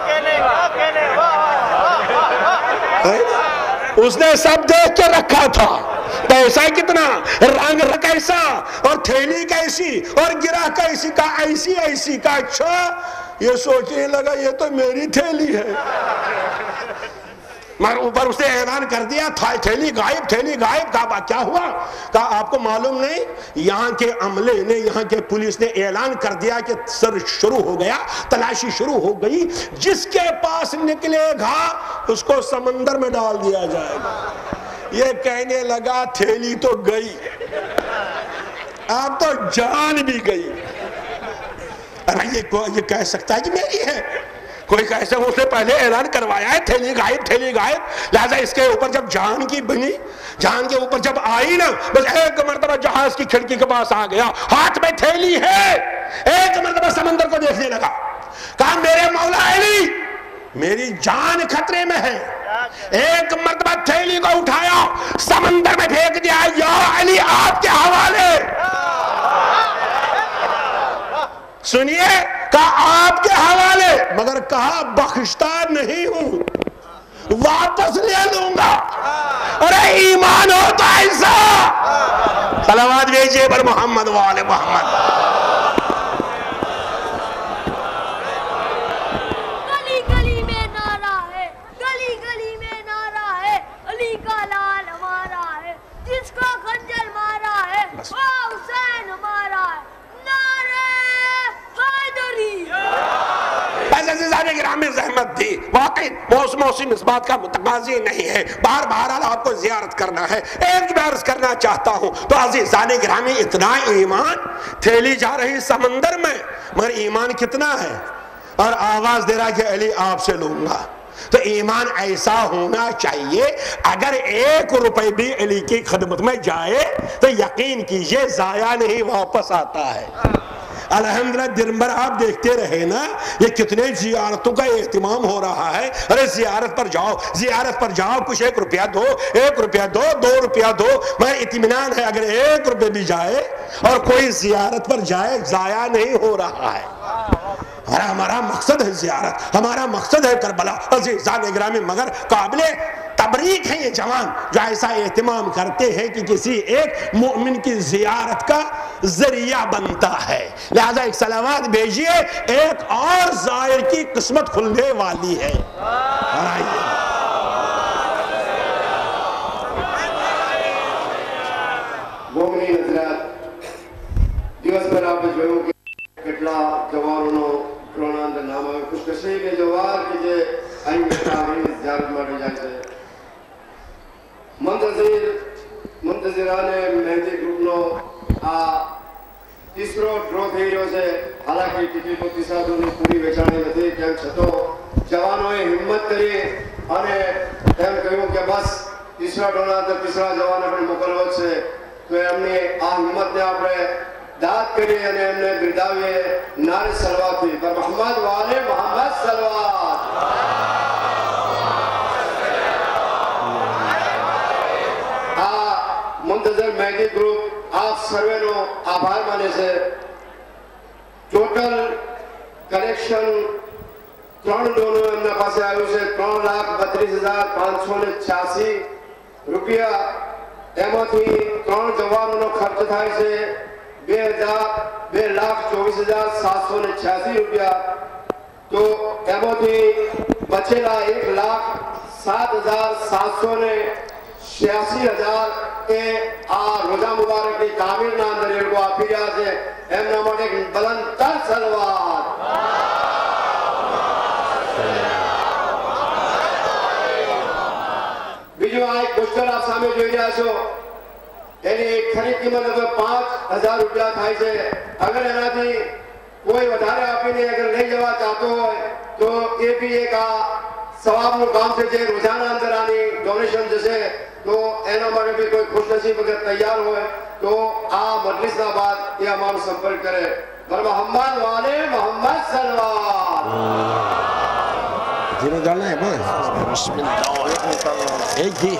اس نے سب دیکھ کے رکھا تھا, پیسہ کتنا, رنگ کیسا, اور تھیلی کیسی, اور گرا کیسی. کہا ایسی ایسی. کہا اچھا. یہ سوچنے لگا یہ تو میری تھیلی ہے. مگر اوپر اس نے اعلان کر دیا تھیلی غائب, تھیلی غائب. کہا کیا ہوا؟ کہا آپ کو معلوم نہیں, یہاں کے عملے نے, یہاں کے پولیس نے اعلان کر دیا کہ سر شروع ہو گیا, تلاشی شروع ہو گئی, جس کے پاس نکلے گا اس کو سمندر میں ڈال دیا جائے گا. یہ کہنے لگا تھیلی تو گئی, اب تو جان بھی گئی. ارے یہ کہہ سکتا ہے کہ میری ہے؟ کوئی کیسے, اس نے پہلے اعلان کروایا ہے تھیلی غائب, تھیلی غائب. لہذا اس کے اوپر جب جان کی بنی, جان کے اوپر جب آئی نا, بس ایک مرتبہ جہاز کی کھڑکی کے پاس آ گیا, ہاتھ میں تھیلی ہے. ایک مرتبہ سمندر کو دیکھنے لگا. کہا میرے مولا علی, میری جان خطرے میں ہے. ایک مرتبہ تھیلی کو اٹھایا, سمندر میں پھینک دیا, یا علی آپ کے حوالے. سنیے, کہا آپ کے حوالے, مگر کہا بخشتا نہیں ہوں, واپس لے لوں گا. ارے ایمان ہو تو ایسا. صلوات بھیجئے بر محمد وآل محمد. گلی گلی میں نعرہ ہے, گلی گلی میں نعرہ ہے, علی کا لال ہمارا ہے, جس کو خنجر مارا ہے وہ حسین ہمارا ہے. عزیزان گرامی زحمت دی, واقعی موسم موسم اس بات کا متقاضی نہیں ہے, بار بار آپ کو زیارت کرنا ہے. ایک بار کرنا چاہتا ہوں تو عزیزان گرامی, اتنا ایمان, تھیلی جا رہی سمندر میں, مگر ایمان کتنا ہے, اور آواز دے رہا کہ علی آپ سے لوں گا. تو ایمان ایسا ہونا چاہیے, اگر ایک روپے بھی علی کی خدمت میں جائے تو یقین کیجئے ضائع نہیں واپس آتا ہے. الحمدللہ دن بھر آپ دیکھتے رہے نا, یہ کتنے زیارتوں کا اہتمام ہو رہا ہے. ارے زیارت پر جاؤ, زیارت پر جاؤ, کچھ ایک روپیہ دو, ایک روپیہ دو, دو روپیہ دو. میں اطمینان ہے اگر ایک روپے بھی جائے اور کوئی زیارت پر جائے, ضائع نہیں ہو رہا ہے. اور ہمارا مقصد ہے زیارت, ہمارا مقصد ہے کربلا. عزیزان گرامی, مگر قابل تبریک ہے یہ جوان جو ایسا اہتمام کرتے ہیں کہ کسی ایک مومن کی زیارت کا ذریعہ بنتا ہے. لہذا ایک صلوات بھیجئے, ایک اور زائر کی قسمت کھلنے والی ہے. اور آئیے مومنین حضرات, دیوس پر آپ جو کٹلا جوارونو کرونا اندر نام ہے خوش کشی کے جوار کی جے آئی مستاہین زیارت مارے جائے سے منتظر منتظران مہندی گروپنو آ تیسرو ڈرو تھی رو سے حالانکہ ٹکٹ کو تیسرا دونوں پوری بیچانے لدے کہ چھتو جوانوں ہمت کری آنے ہم کہوں کہ بس تیسرا ڈونا تر تیسرا جوان اپنے مقلوت سے تو ہم نے آ ہمت نے آپ رہے داد کری یعنی ہم نے برداوی نار سلوات تھی پر محمد والے محمد سلوات. منتظر مہندی گروپ آپ سروے نو آبھار مانے سے ٹوٹل کلیکشن ترون دونوں امنا پاسے آئیو سے ترون لاکھ بتریس ہزار پانچ سو نے چھاسی روپیہ ایمو تھی ترون جوار انہوں خرچ تھائی سے بے ہزار بے لاکھ چوبیس ہزار سات سو نے چھاسی روپیہ تو ایمو تھی بچے لا ایک لاکھ سات ہزار سات سو نے چھیاسی ہزار کے آ روزہ مبارک کی تعمیر نام دلیل کو آپ بھی جا سے ایم نامت ایک بلند تر سلوات. નંબર આપ સામે જોઈ રહ્યા છો એની ખરી કિંમત લગભગ પાંચ હજાર રૂપિયા થાય છે અગર એનાથી કોઈ વધારે આપીને અગર લઈ જવા ચાહતો હોય તો એ બી એક આ સવાબનું કામ છે જે રોજાના અંદર આની ડોનેશન જશે તો એના માટે બી કોઈ ખુશનસીબ અગર તૈયાર હોય તો આ મજલિસના બાદ એ અમારો સંપર્ક કરે બર મોહમ્મદ વાલે મોહમ્મદ સલવાત जीरो डालना है बस एक ही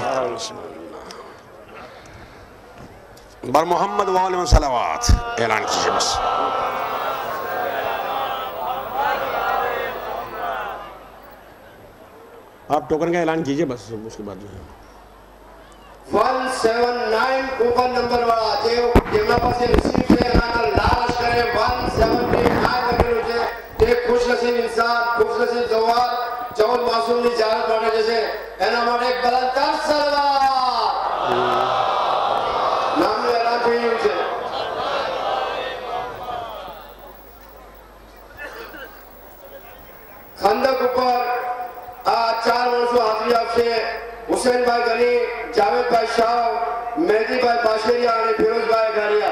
बर मोहम्मद वाले सलावत ऐलान कीजिए बस आप टोकन का ऐलान कीजिए बस उसके बाद जो है one seven nine coupon number वाला जे જેમના પાસે રિસીવ છે એના પર લાલચ કરે वन सेवन नाइन લખેલું છે તે ખુશનસીબ ઇન્સાન ખુશનસીબ જવાન ચૌદ માસૂમની જાહેરાત માટે જશે એના માટે એક બલંતર સલવાત નામનું એલાન થઈ રહ્યું છે ખંડક ઉપર આ ચાર વર્ષો હાજરી આપશે હુસેનભાઈ ગની જાવેદભાઈ શાહ મહેદીભાઈ પાશેરિયા અને ફિરોઝભાઈ ગારિયા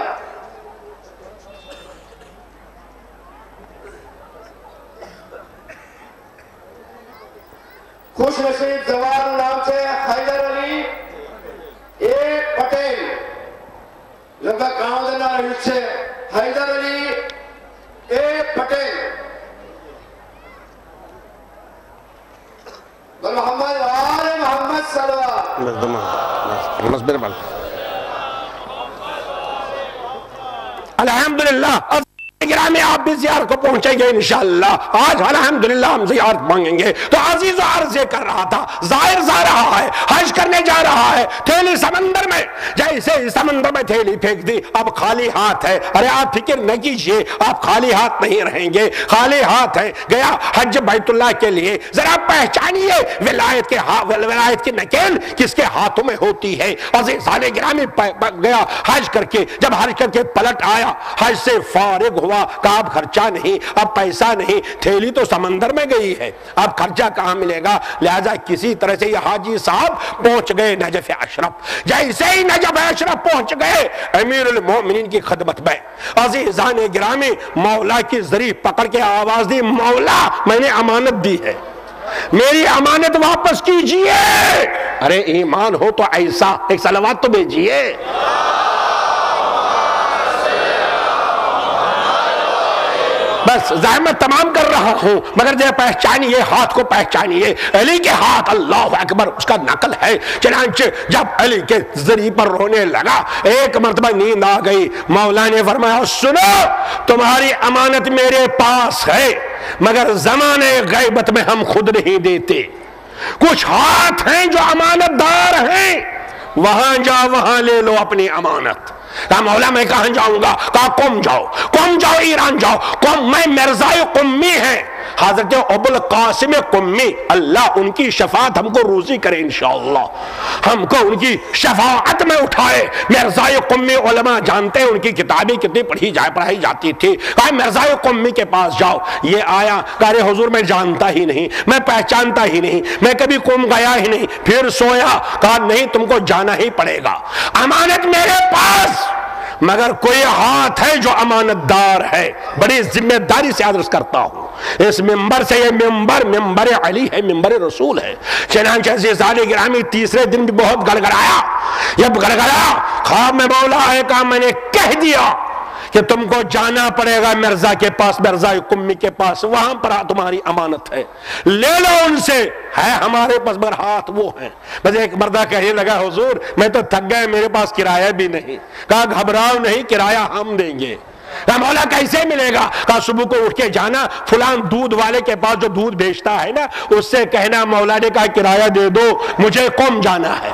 खुशनसीब जवान नाम से हैदर अली ए पटेल लगभग कावदना रही है हैदर अली ए पटेल मोहम्मद वाले मोहम्मद सलवात बस बिरबल अल्हम्दुलिल्लाह ग्रामी आप भी ज़ियारत को पहुंचेंगे इंशाअल्लाह आज अल्हम्दुलिल्लाह हम ज़ियारत मांगेंगे तो अजीज़ अर्ज़ कर रहा था ज़ाहिर जा रहा है हज करने जा रहा है थैली समंदर में जैसे ही समंदर में थैली फेंक दी अब खाली हाथ है अरे आप फिक्र न कीजिए आप खाली हाथ नहीं रहेंगे खाली हाथ है गया हज बैतुल्लाह के लिए जरा पहचानिए विलायत के हाथ विलायत की नकेल किसके हाथों में होती है अज़ीज़ान ग्रामी गया हज करके जब हज करके पलट आया हज से फारिग हुआ का अब खर्चा नहीं अब पैसा नहीं थैली तो समंदर में गई है अब खर्चा कहां मिलेगा लिहाजा किसी तरह से ये हाजी साहब पहुंच गए नजफ अशरफ जैसे ही नजफ अशरफ पहुंच गए अमीरुल मोमिनीन की खिदमत में अज़ीज़ान गिरामी मौला की जरी पकड़ के आवाज दी मौला मैंने अमानत दी है मेरी अमानत वापस कीजिए अरे ईमान हो तो ऐसा एक सलावत तो भेजिए बस ज़हमत तमाम कर रहा हूं मगर जो पहचानिए हाथ को पहचानिए अली के हाथ अल्लाह अकबर उसका नकल है चनांचे जब अली के जरी पर रोने लगा एक मर्तबा नींद आ गई मौला ने फरमाया सुनो तुम्हारी अमानत मेरे पास है मगर ज़माने गैबत में हम खुद नहीं देते कुछ हाथ हैं जो अमानतदार हैं वहां जाओ वहां ले लो अपनी अमानत कहा मौला मैं कहां जाऊंगा कहा कुम जाओ कुम जाओ ईरान जाओ कुम मैं मिर्ज़ाए कुम्मी है हजरत अबुल कासिम कुम्मी अल्लाह उनकी शफाअत हमको रोजी करे इंशाअल्लाह हमको उनकी शफाअत में उठाए मिर्ज़ाए कुम्मी उलमा जानते हैं उनकी किताबें कितनी पढ़ी जाए पढ़ाई जाती थी कहा मिर्ज़ाए कुम्मी के पास जाओ ये आया कहा रे हुजूर मैं जानता ही नहीं मैं पहचानता ही नहीं मैं कभी कुम गया ही नहीं फिर सोया कहा नहीं तुमको जाना ही पड़ेगा अमानत मेरे पास मगर कोई हाथ है जो अमानतदार है बड़ी जिम्मेदारी से अर्ज करता हूं इस मिंबर से ये मिंबर मिंबर अली है मिंबर रसूल है चनांचे अज़ीज़ान गिरामी तीसरे दिन भी बहुत गड़गड़ाया जब गड़गड़ाया ख्वाब में मौला है कहा मैंने कह दिया कि तुमको जाना पड़ेगा मिर्जा के पास मिर्जा कुम्मी के पास वहां पर तुम्हारी अमानत है ले लो उनसे है हमारे पास मगर हाथ वो हैं बस एक मर्दा कहने लगा हुजूर मैं तो थक गया मेरे पास किराया भी नहीं कहा घबराओ नहीं किराया हम देंगे कहा मौला कैसे मिलेगा कहा सुबह को उठ के जाना फुलान दूध वाले के पास जो दूध बेचता है ना उससे कहना मौला ने कहा किराया दे दो मुझे कौम जाना है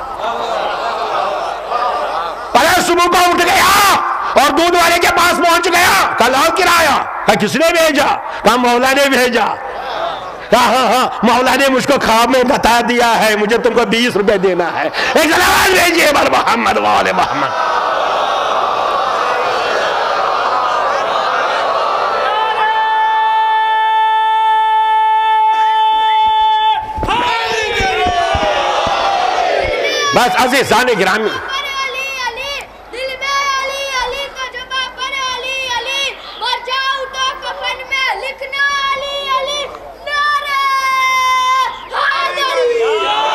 अरे सुबह को उठ गया और दूध वाले के पास पहुंच गया कल और किराया कहा किसने भेजा कहा मौला ने भेजा कहा हाँ हाँ मौला ने मुझको ख्वाब में बता दिया है मुझे तुमको बीस रुपए देना है एक सलावत भेजिए बर मोहम्मद वाले मोहम्मद بس عزیزان گرامی، علی علی دل میں علی علی کا جگہ پر علی علی مر جاؤ تو کفن میں لکھنا علی علی نعرہ حیدری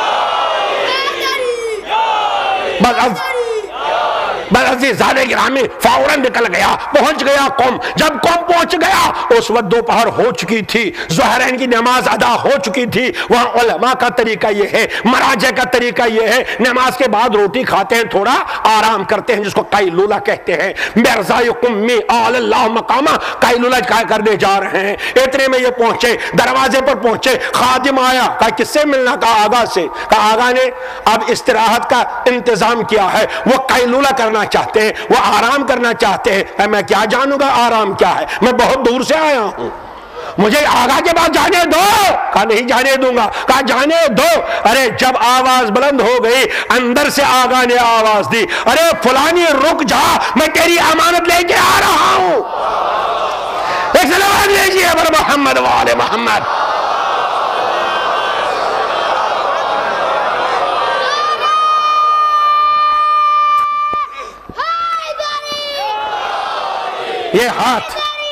حیدری بس عز- بس عزیزان گرامی فوراً نکل گیا، پہنچ گیا قوم۔ جب قوم پہنچ گیا اس وقت دوپہر ہو چکی تھی، ظہرین کی نماز ادا ہو چکی تھی۔ وہاں علماء کا طریقہ یہ ہے، مراجع کا طریقہ یہ ہے، نماز کے بعد روٹی کھاتے ہیں، تھوڑا آرام کرتے ہیں، جس کو قیلولہ کہتے ہیں۔ مرزائے قمی آل اللہ مقامہ قیلولہ کرنے جا رہے ہیں۔ اتنے میں یہ پہنچے، دروازے پر پہنچے، خادم آیا، کہا کس سے ملنا؟ کہا آغا سے۔ کہا آغا نے اب استراحت کا انتظام کیا ہے، وہ قیلولہ کرنا چاہتے ہیں، وہ آرام کرنا چاہتے ہیں۔ میں کیا جانوں گا آرام کیا ہے، میں بہت دور سے آیا ہوں، مجھے آغا کے بعد جانے دو۔ کہا نہیں جانے دوں گا۔ کہا جانے دو۔ ارے جب آواز بلند ہو گئی اندر سے آغا نے آواز دی، ارے فلانی رک جا، میں تیری امانت لے کے آ رہا ہوں۔ ایک صلوات لیجیے بر محمد وآل محمد۔ یہ ہاتھ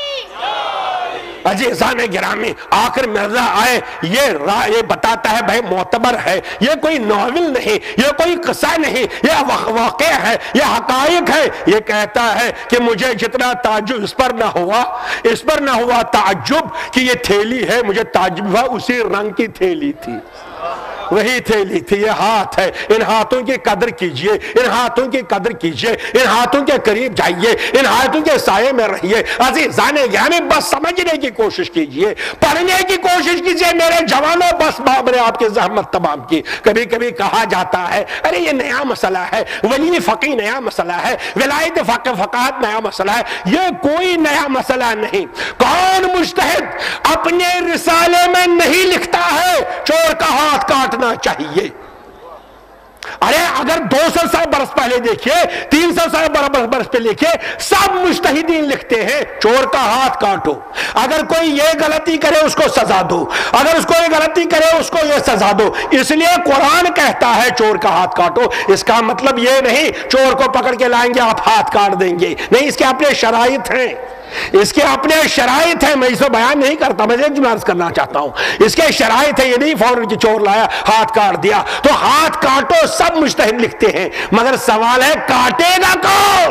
عزیزان گرامی آخر مرزا آئے، یہ را یہ بتاتا ہے بھائی معتبر ہے، یہ کوئی ناول نہیں، یہ کوئی قصہ نہیں، یہ واقع ہے، یہ حقائق ہے۔ یہ کہتا ہے کہ مجھے جتنا تعجب اس پر نہ ہوا، اس پر نہ ہوا تعجب کہ یہ تھیلی ہے، مجھے تعجب ہوا اسی رنگ کی تھیلی تھی، وہی تھیلی تھی۔ یہ ہاتھ ہے، ان ہاتھوں کی قدر کیجئے، ان ہاتھوں کی قدر کیجئے، ان ہاتھوں کے قریب جائیے، ان ہاتھوں کے سائے میں رہیے۔ عزیزان گرامی بس سمجھنے کی کوشش کیجئے، پڑھنے کی کوشش کیجئے میرے جوانوں، بس باب نے آپ کی زحمت تمام کی۔ کبھی کبھی کہا جاتا ہے ارے یہ نیا مسئلہ ہے، ولی فقی نیا مسئلہ ہے، ولایت فقہ فقاہت نیا مسئلہ ہے۔ یہ کوئی نیا مسئلہ نہیں۔ کون مجتہد اپنے رسالے میں نہیں لکھتا ہے چور کا ہاتھ کاٹنا چاہیے؟ ارے اگر دو سو سال برس پہلے دیکھیے، تین سو سال برس پہ لکھے، سب مجتہدین لکھتے ہیں چور کا ہاتھ کاٹو، اگر کوئی یہ غلطی کرے اس کو سزا دو، اگر اس کو یہ غلطی کرے اس کو یہ سزا دو۔ اس لیے قرآن کہتا ہے چور کا ہاتھ کاٹو۔ اس کا مطلب یہ نہیں چور کو پکڑ کے لائیں گے آپ ہاتھ کاٹ دیں گے، نہیں، اس کے اپنے شرائط ہیں، اس کے اپنے شرائط ہیں۔ میں اسے بیان نہیں کرتا، میں ایک جملہ کرنا چاہتا ہوں، اس کے شرائط ہیں۔ یہ نہیں فوراً کی چور لایا ہاتھ کاٹ دیا۔ تو ہاتھ کاٹو سب مجتہد لکھتے ہیں، مگر سوال ہے کاٹے گا کون؟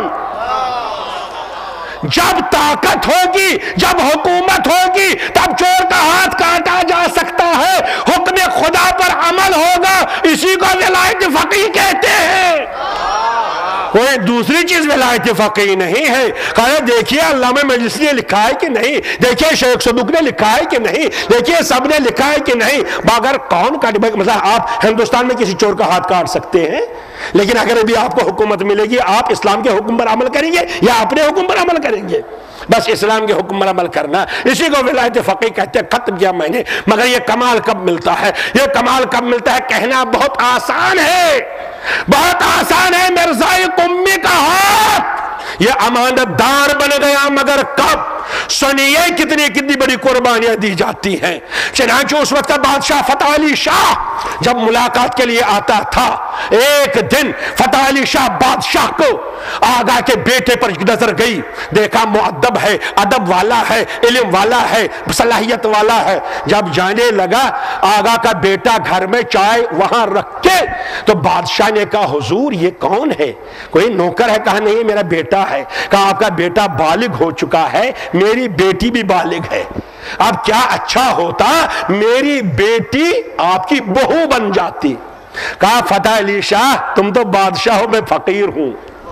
جب طاقت ہوگی، جب حکومت ہوگی، تب چور کا ہاتھ کاٹا جا سکتا ہے۔ حکم خدا پر عمل ہوگا، اسی کو ولایت فقیہ کہتے ہیں۔ کوئی دوسری چیز ولایت فقیہ نہیں ہے۔ کہا دیکھیے علامہ مجلسی نے لکھا ہے کہ نہیں، دیکھیے شیخ صدوق نے لکھا ہے کہ نہیں، دیکھیے سب نے لکھا ہے کہ نہیں۔ مگر کون کاٹے؟ مثلا آپ ہندوستان میں کسی چور کا ہاتھ کاٹ سکتے ہیں، لیکن اگر ابھی آپ کو حکومت ملے گی آپ اسلام کے حکم پر عمل کریں گے یا اپنے حکم پر عمل کریں گے؟ بس اسلام کے حکم پر عمل کرنا، اسی کو ولایت فقیہ کہتے ہیں۔ ختم کیا میں نے۔ مگر یہ کمال کب ملتا ہے؟ یہ کمال کب ملتا ہے؟ کہنا بہت آسان ہے، بہت آسان ہے۔ مرزائے قمی کا ہاتھ یہ امانت دار بن گیا، مگر کب؟ سنیے کتنی کتنی بڑی قربانیاں دی جاتی ہیں۔ چنانچہ اس وقت کا بادشاہ فتح علی شاہ جب ملاقات کے لیے آتا تھا، ایک دن فتح علی شاہ بادشاہ کو آغا کے بیٹے پر نظر گئی، دیکھا مؤدب ہے، ادب والا ہے، علم والا ہے، صلاحیت والا ہے۔ جب جانے لگا آغا کا بیٹا گھر میں چائے وہاں رکھ کے، تو بادشاہ نے کہا حضور یہ کون ہے؟ کوئی نوکر ہے؟ کہا نہیں میرا بیٹا ہے۔ کہا آپ کا بیٹا بالغ ہو چکا ہے، میری بیٹی بھی بالغ ہے، اب کیا اچھا ہوتا میری بیٹی آپ کی بہو بن جاتی۔ کہا فتح علی شاہ تم تو بادشاہوں میں فقیر ہوں،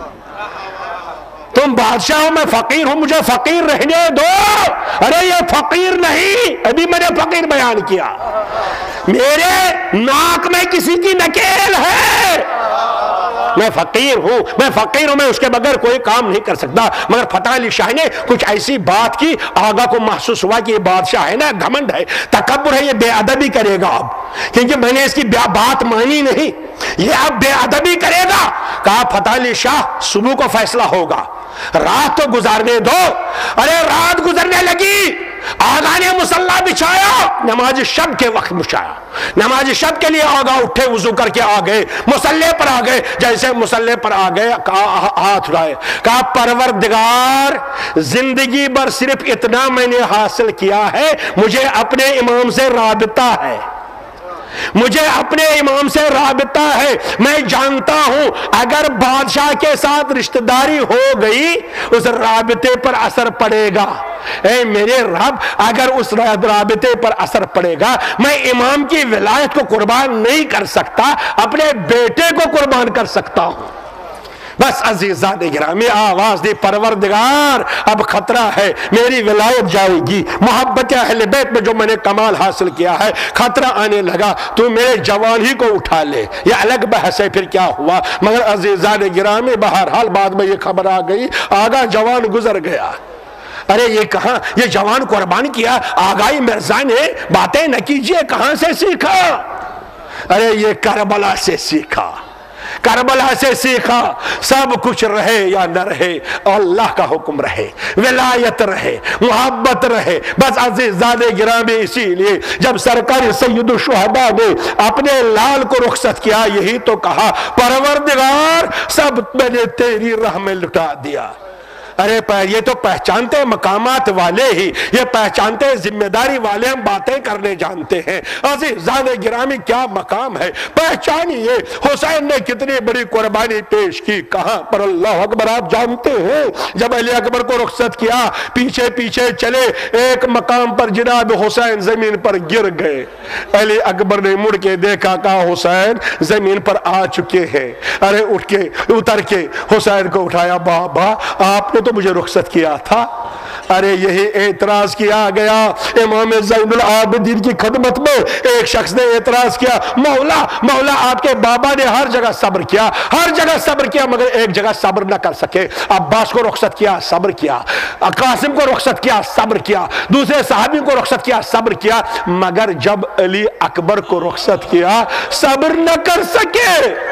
تم بادشاہوں میں فقیر ہوں، مجھے فقیر رہنے دو۔ ارے یہ فقیر نہیں، ابھی میں نے فقیر بیان کیا، میرے ناک میں کسی کی نکیل ہے، میں فقیر ہوں، میں فقیر ہوں، میں اس کے بغیر کوئی کام نہیں کر سکتا۔ مگر فتح علی شاہ نے کچھ ایسی بات کی، آغا کو محسوس ہوا کہ یہ بادشاہ ہے نا، گھمنڈ ہے، تکبر ہے، یہ بے ادبی کرے گا اب، کیونکہ میں نے اس کی بات مانی نہیں، یہ اب بے ادبی کرے گا۔ کہا فتح علی شاہ صبح کو فیصلہ ہوگا، رات تو گزارنے دو۔ ارے رات گزرنے لگی، آقا نے مصلی بچھایا، نماز شب کے وقت بچھایا، نماز شب کے لیے آقا اٹھے، وضو کر کے آ گئے، مصلی پر آ گئے۔ جیسے مصلی پر آ گئے کہا ہاتھ اٹھائے، کہا پروردگار زندگی بھر صرف اتنا میں نے حاصل کیا ہے، مجھے اپنے امام سے رابطہ ہے، مجھے اپنے امام سے رابطہ ہے۔ میں جانتا ہوں اگر بادشاہ کے ساتھ رشتہ داری ہو گئی اس رابطے پر اثر پڑے گا، اے میرے رب اگر اس رابطے پر اثر پڑے گا میں امام کی ولایت کو قربان نہیں کر سکتا، اپنے بیٹے کو قربان کر سکتا ہوں۔ بس عزیزان گرامی آواز دی، پروردگار اب خطرہ ہے، میری ولایت جائے گی، محبت اہل بیت میں جو میں نے کمال حاصل کیا ہے خطرہ آنے لگا، تو میرے جوان ہی کو اٹھا لے۔ یہ الگ بحث ہے پھر کیا ہوا، مگر عزیزان گرامی بہرحال بعد میں یہ خبر آ گئی آگا جوان گزر گیا۔ ارے یہ کہاں، یہ جوان قربان کیا، آگائی مرزا نے باتیں نہ کیجئے، کہاں سے سیکھا؟ ارے یہ کربلا سے سیکھا، کربلا سے سیکھا۔ سب کچھ رہے یا نہ رہے اللہ کا حکم رہے، ولایت رہے، محبت رہے۔ بس عزیزان گرامی اسی لیے جب سرکار سید الشہداء نے اپنے لال کو رخصت کیا یہی تو کہا پروردگار سب میں نے تیری راہ میں لٹا دیا۔ ارے یہ تو پہچانتے ہیں مقامات والے ہی، یہ پہچانتے ہیں ذمہ داری والے، ہم باتیں کرنے جانتے ہیں۔ عزیزان گرامی کیا مقام ہے، پہچانیے حسین نے کتنی بڑی قربانی پیش کی، کہاں پر اللہ اکبر آپ جانتے ہیں جب علی اکبر کو رخصت کیا پیچھے پیچھے چلے، ایک مقام پر جناب حسین زمین پر گر گئے، علی اکبر نے مڑ کے دیکھا، کہا حسین زمین پر آ چکے ہیں۔ ارے اٹھ کے اتر کے حسین کو اٹھایا، بابا آپ نے تو مجھے رخصت کیا تھا۔ ارے یہی اعتراض کیا گیا امام زین العابدین کی خدمت میں، ایک شخص نے اعتراض کیا، مولا مولا آپ کے بابا نے ہر جگہ صبر کیا، ہر جگہ صبر کیا مگر ایک جگہ صبر نہ کر سکے، عباس کو رخصت کیا صبر کیا، قاسم کو رخصت کیا صبر کیا، دوسرے صحابی کو رخصت کیا صبر کیا، مگر جب علی اکبر کو رخصت کیا صبر نہ کر سکے۔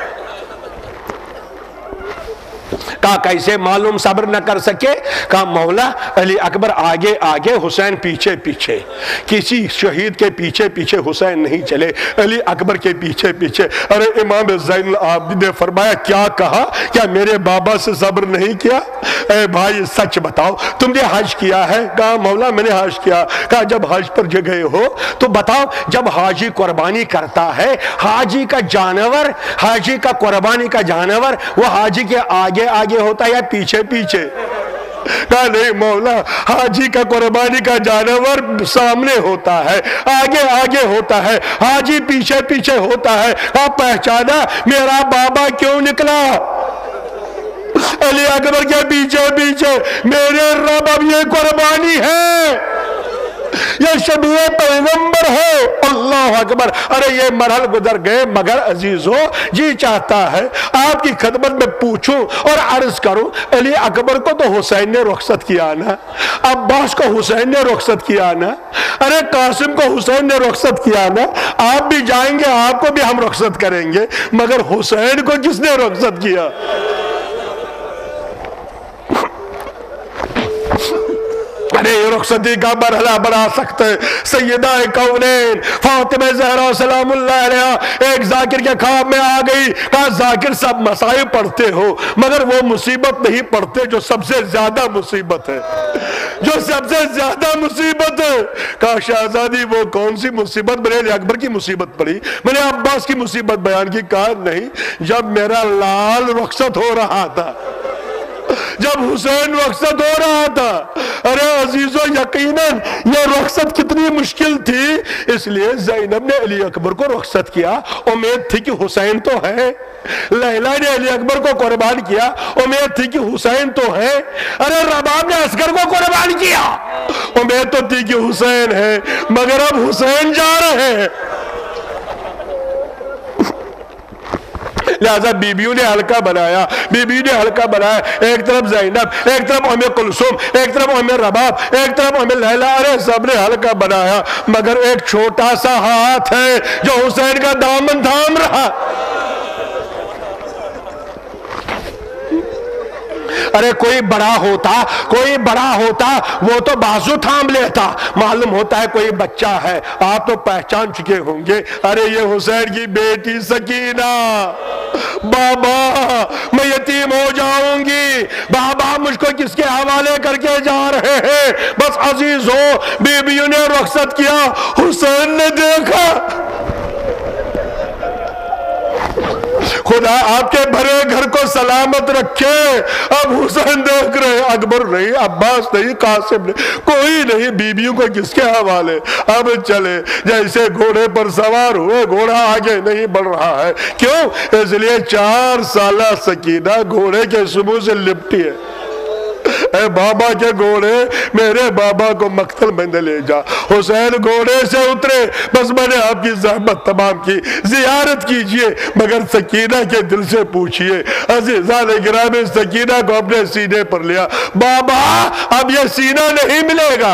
کہا کیسے معلوم صبر نہ کر سکے؟ کہا مولا علی اکبر آگے آگے حسین پیچھے پیچھے، کسی شہید کے پیچھے پیچھے حسین نہیں چلے، علی اکبر کے پیچھے پیچھے۔ ارے امام زین العابدین نے فرمایا کیا کہا، کیا میرے بابا سے صبر نہیں کیا؟ اے بھائی سچ بتاؤ تم نے حج کیا ہے؟ کہا مولا میں نے حج کیا۔ کہا جب حج پر گئے ہو تو بتاؤ جب حاجی قربانی کرتا ہے، حاجی کا جانور، حاجی کا قربانی کا جانور وہ حاجی کے آگے آگے ہوتا ہے یا پیچھے پیچھے؟ کہا نہیں مولا حاجی کا قربانی کا جانور سامنے ہوتا ہے، آگے آگے ہوتا ہے، حاجی پیچھے پیچھے ہوتا ہے۔ کہا پہچانا میرا بابا کیوں نکلا؟ علی اکبر کے پیچھے پیچھے، میرے رب اب یہ قربانی ہے، یہ شبیہ پیغمبر ہے، اللہ اکبر۔ ارے یہ مرحل گزر گئے مگر عزیزو جی چاہتا ہے آپ کی خدمت میں پوچھوں اور عرض کروں، علی اکبر کو تو حسین نے رخصت کیا نا، عباس کو حسین نے رخصت کیا نا، ارے قاسم کو حسین نے رخصت کیا نا، آپ بھی جائیں گے آپ کو بھی ہم رخصت کریں گے، مگر حسین کو کس نے رخصت کیا؟ ارے یہ رخصتی کا مرحلہ بنا سکتے سیدہ کونین فاطمہ زہرا سلام اللہ علیہ ایک ذاکر کے خواب میں آ گئی، کہا ذاکر سب مسائل پڑھتے ہو مگر وہ مصیبت نہیں پڑھتے جو سب سے زیادہ مصیبت ہے، جو سب سے زیادہ مصیبت ہے۔ کہا شہزادی وہ کون سی مصیبت؟ میں نے علی اکبر کی مصیبت پڑھی، میں نے عباس کی مصیبت بیان کی۔ کہا نہیں، جب میرا لال رخصت ہو رہا تھا، جب حسین رخصت ہو رہا تھا۔ ارے عزیزو یقیناً یہ رخصت کتنی مشکل تھی، اس لیے زینب نے علی اکبر کو رخصت کیا، امید تھی کہ حسین تو ہے، لیلا نے علی اکبر کو قربان کیا، امید تھی کہ حسین تو ہے، ارے رباب نے عسکر کو قربان کیا، امید تو تھی کہ حسین ہے، مگر اب حسین جا رہے ہیں۔ لہذا بیبیوں نے حلقہ بنایا، بیبیوں نے حلقہ بنایا، ایک طرف زینب، ایک طرف ام کلثوم، ایک طرف ام رباب، ایک طرف ام لیلا، ارے سب نے حلقہ بنایا مگر ایک چھوٹا سا ہاتھ ہے جو حسین کا دامن تھام رہا۔ ارے کوئی بڑا ہوتا کوئی بڑا ہوتا وہ تو بازو تھام لیتا. معلوم ہوتا ہے کوئی بچہ ہے. آپ تو پہچان چکے ہوں گے, ارے یہ حسین کی بیٹی سکینہ. بابا میں یتیم ہو جاؤں گی, بابا مجھ کو کس کے حوالے کر کے جا رہے ہیں. بس عزیز ہو بیویوں نے رخصت کیا, حسین نے دیکھا. خدا آپ کے بھرے گھر کو سلامت رکھے. اب حسین دیکھ رہے, اکبر نہیں, عباس نہیں, قاسم نہیں, کوئی نہیں, بیویوں کو کس کے حوالے. اب چلے جیسے گھوڑے پر سوار ہوئے, گھوڑا آگے نہیں بڑھ رہا ہے. کیوں؟ اس لیے چار سالہ سکینہ گھوڑے کے سبو سے لپٹی ہے. اے بابا کے گھوڑے, میرے بابا کو مقتل میں نہ لے جا. حسین گھوڑے سے اترے, بس میں نے آپ کی زحمت تمام کی, زیارت کیجئے, مگر سکینہ کے دل سے پوچھئے. عزیزان گرامی سکینہ کو اپنے سینے پر لیا. بابا اب یہ سینہ نہیں ملے گا,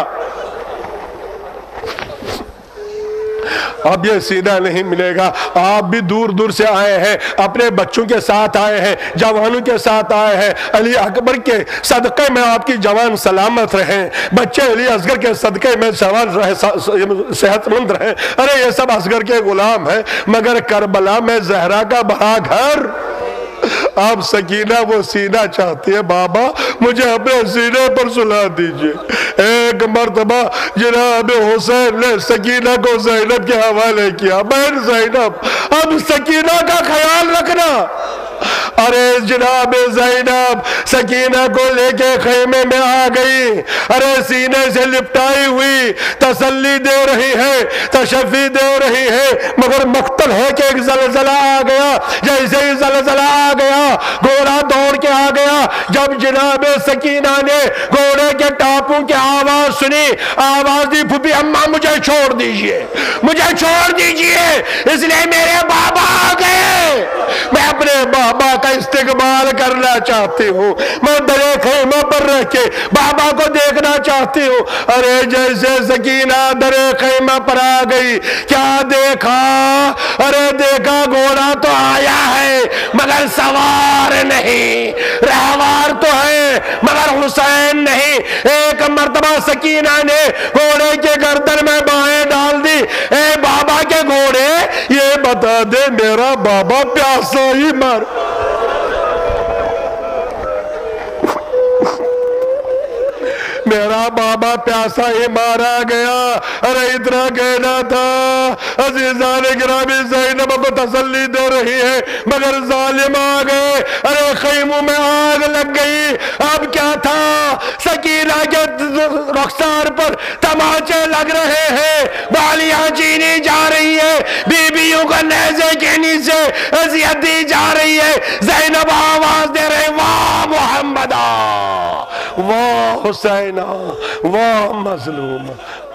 اب یہ سینہ نہیں ملے گا. آپ بھی دور دور سے آئے ہیں, اپنے بچوں کے ساتھ آئے ہیں, جوانوں کے ساتھ آئے ہیں. علی اکبر کے صدقے میں آپ کی جوان سلامت رہیں, بچے علی اصغر کے صدقے میں جوان رہے, صحت مند رہیں. ارے یہ سب اصغر کے غلام ہیں, مگر کربلا میں زہرا کا بڑا گھر. آپ سکینہ وہ سینہ چاہتی ہے. بابا مجھے اپنے سینے پر سلا دیجئے. ایک مرتبہ جناب حسین نے سکینہ کو زینب کے حوالے کیا. بہن زینب اب سکینہ کا خیال رکھنا. ارے جناب زینب سکینہ کو لے کے خیمے میں آ گئی. ارے سینے سے لپٹائی ہوئی, تسلی دے رہی ہے, تشفی دے رہی ہے, مگر مقتل ہے کہ ایک زلزلہ آ گیا. جیسے ہی زلزلہ آ گیا, گھوڑا دوڑ کے آ گیا. جب جناب سکینہ نے گھوڑے کے ٹاپوں کی آواز سنی, آواز دی, پھوپھی اماں مجھے چھوڑ دیجئے, مجھے چھوڑ دیجئے, اس لیے میرے بابا آ گئے. میں اپنے بابا کا استقبال کرنا چاہتی ہوں, میں درے خیمہ پر رہ کے بابا کو دیکھنا چاہتی ہوں. ارے جیسے سکینہ درے خیمہ پر آ گئی, کیا دیکھا؟ ارے دیکھا گھوڑا تو آیا ہے مگر سوار نہیں, رہوار تو ہے مگر حسین نہیں. ایک مرتبہ سکینہ نے گھوڑے کے گردن میں بائیں ڈال دی. اے بابا کے گھوڑے, یہ بتا دے میرا بابا پیاسا ہی مر. میرا بابا پیاسا ہی مارا گیا. ارے اتنا کہنا تھا. عزیزان گرامی زینب کو تسلی دے رہی ہے, مگر ظالم آ گئے. ارے خیموں میں آگ لگ گئی. اب کیا تھا, سکینہ کے رخسار پر تماچے لگ رہے ہیں, بالیاں چینی جا رہی ہے, بیویوں کو نیزے کے نیچے اذیت دی جا رہی ہے. زینب آواز دے رہے, واہ محمدہ, واہ حسینہ, واہ مظلوم,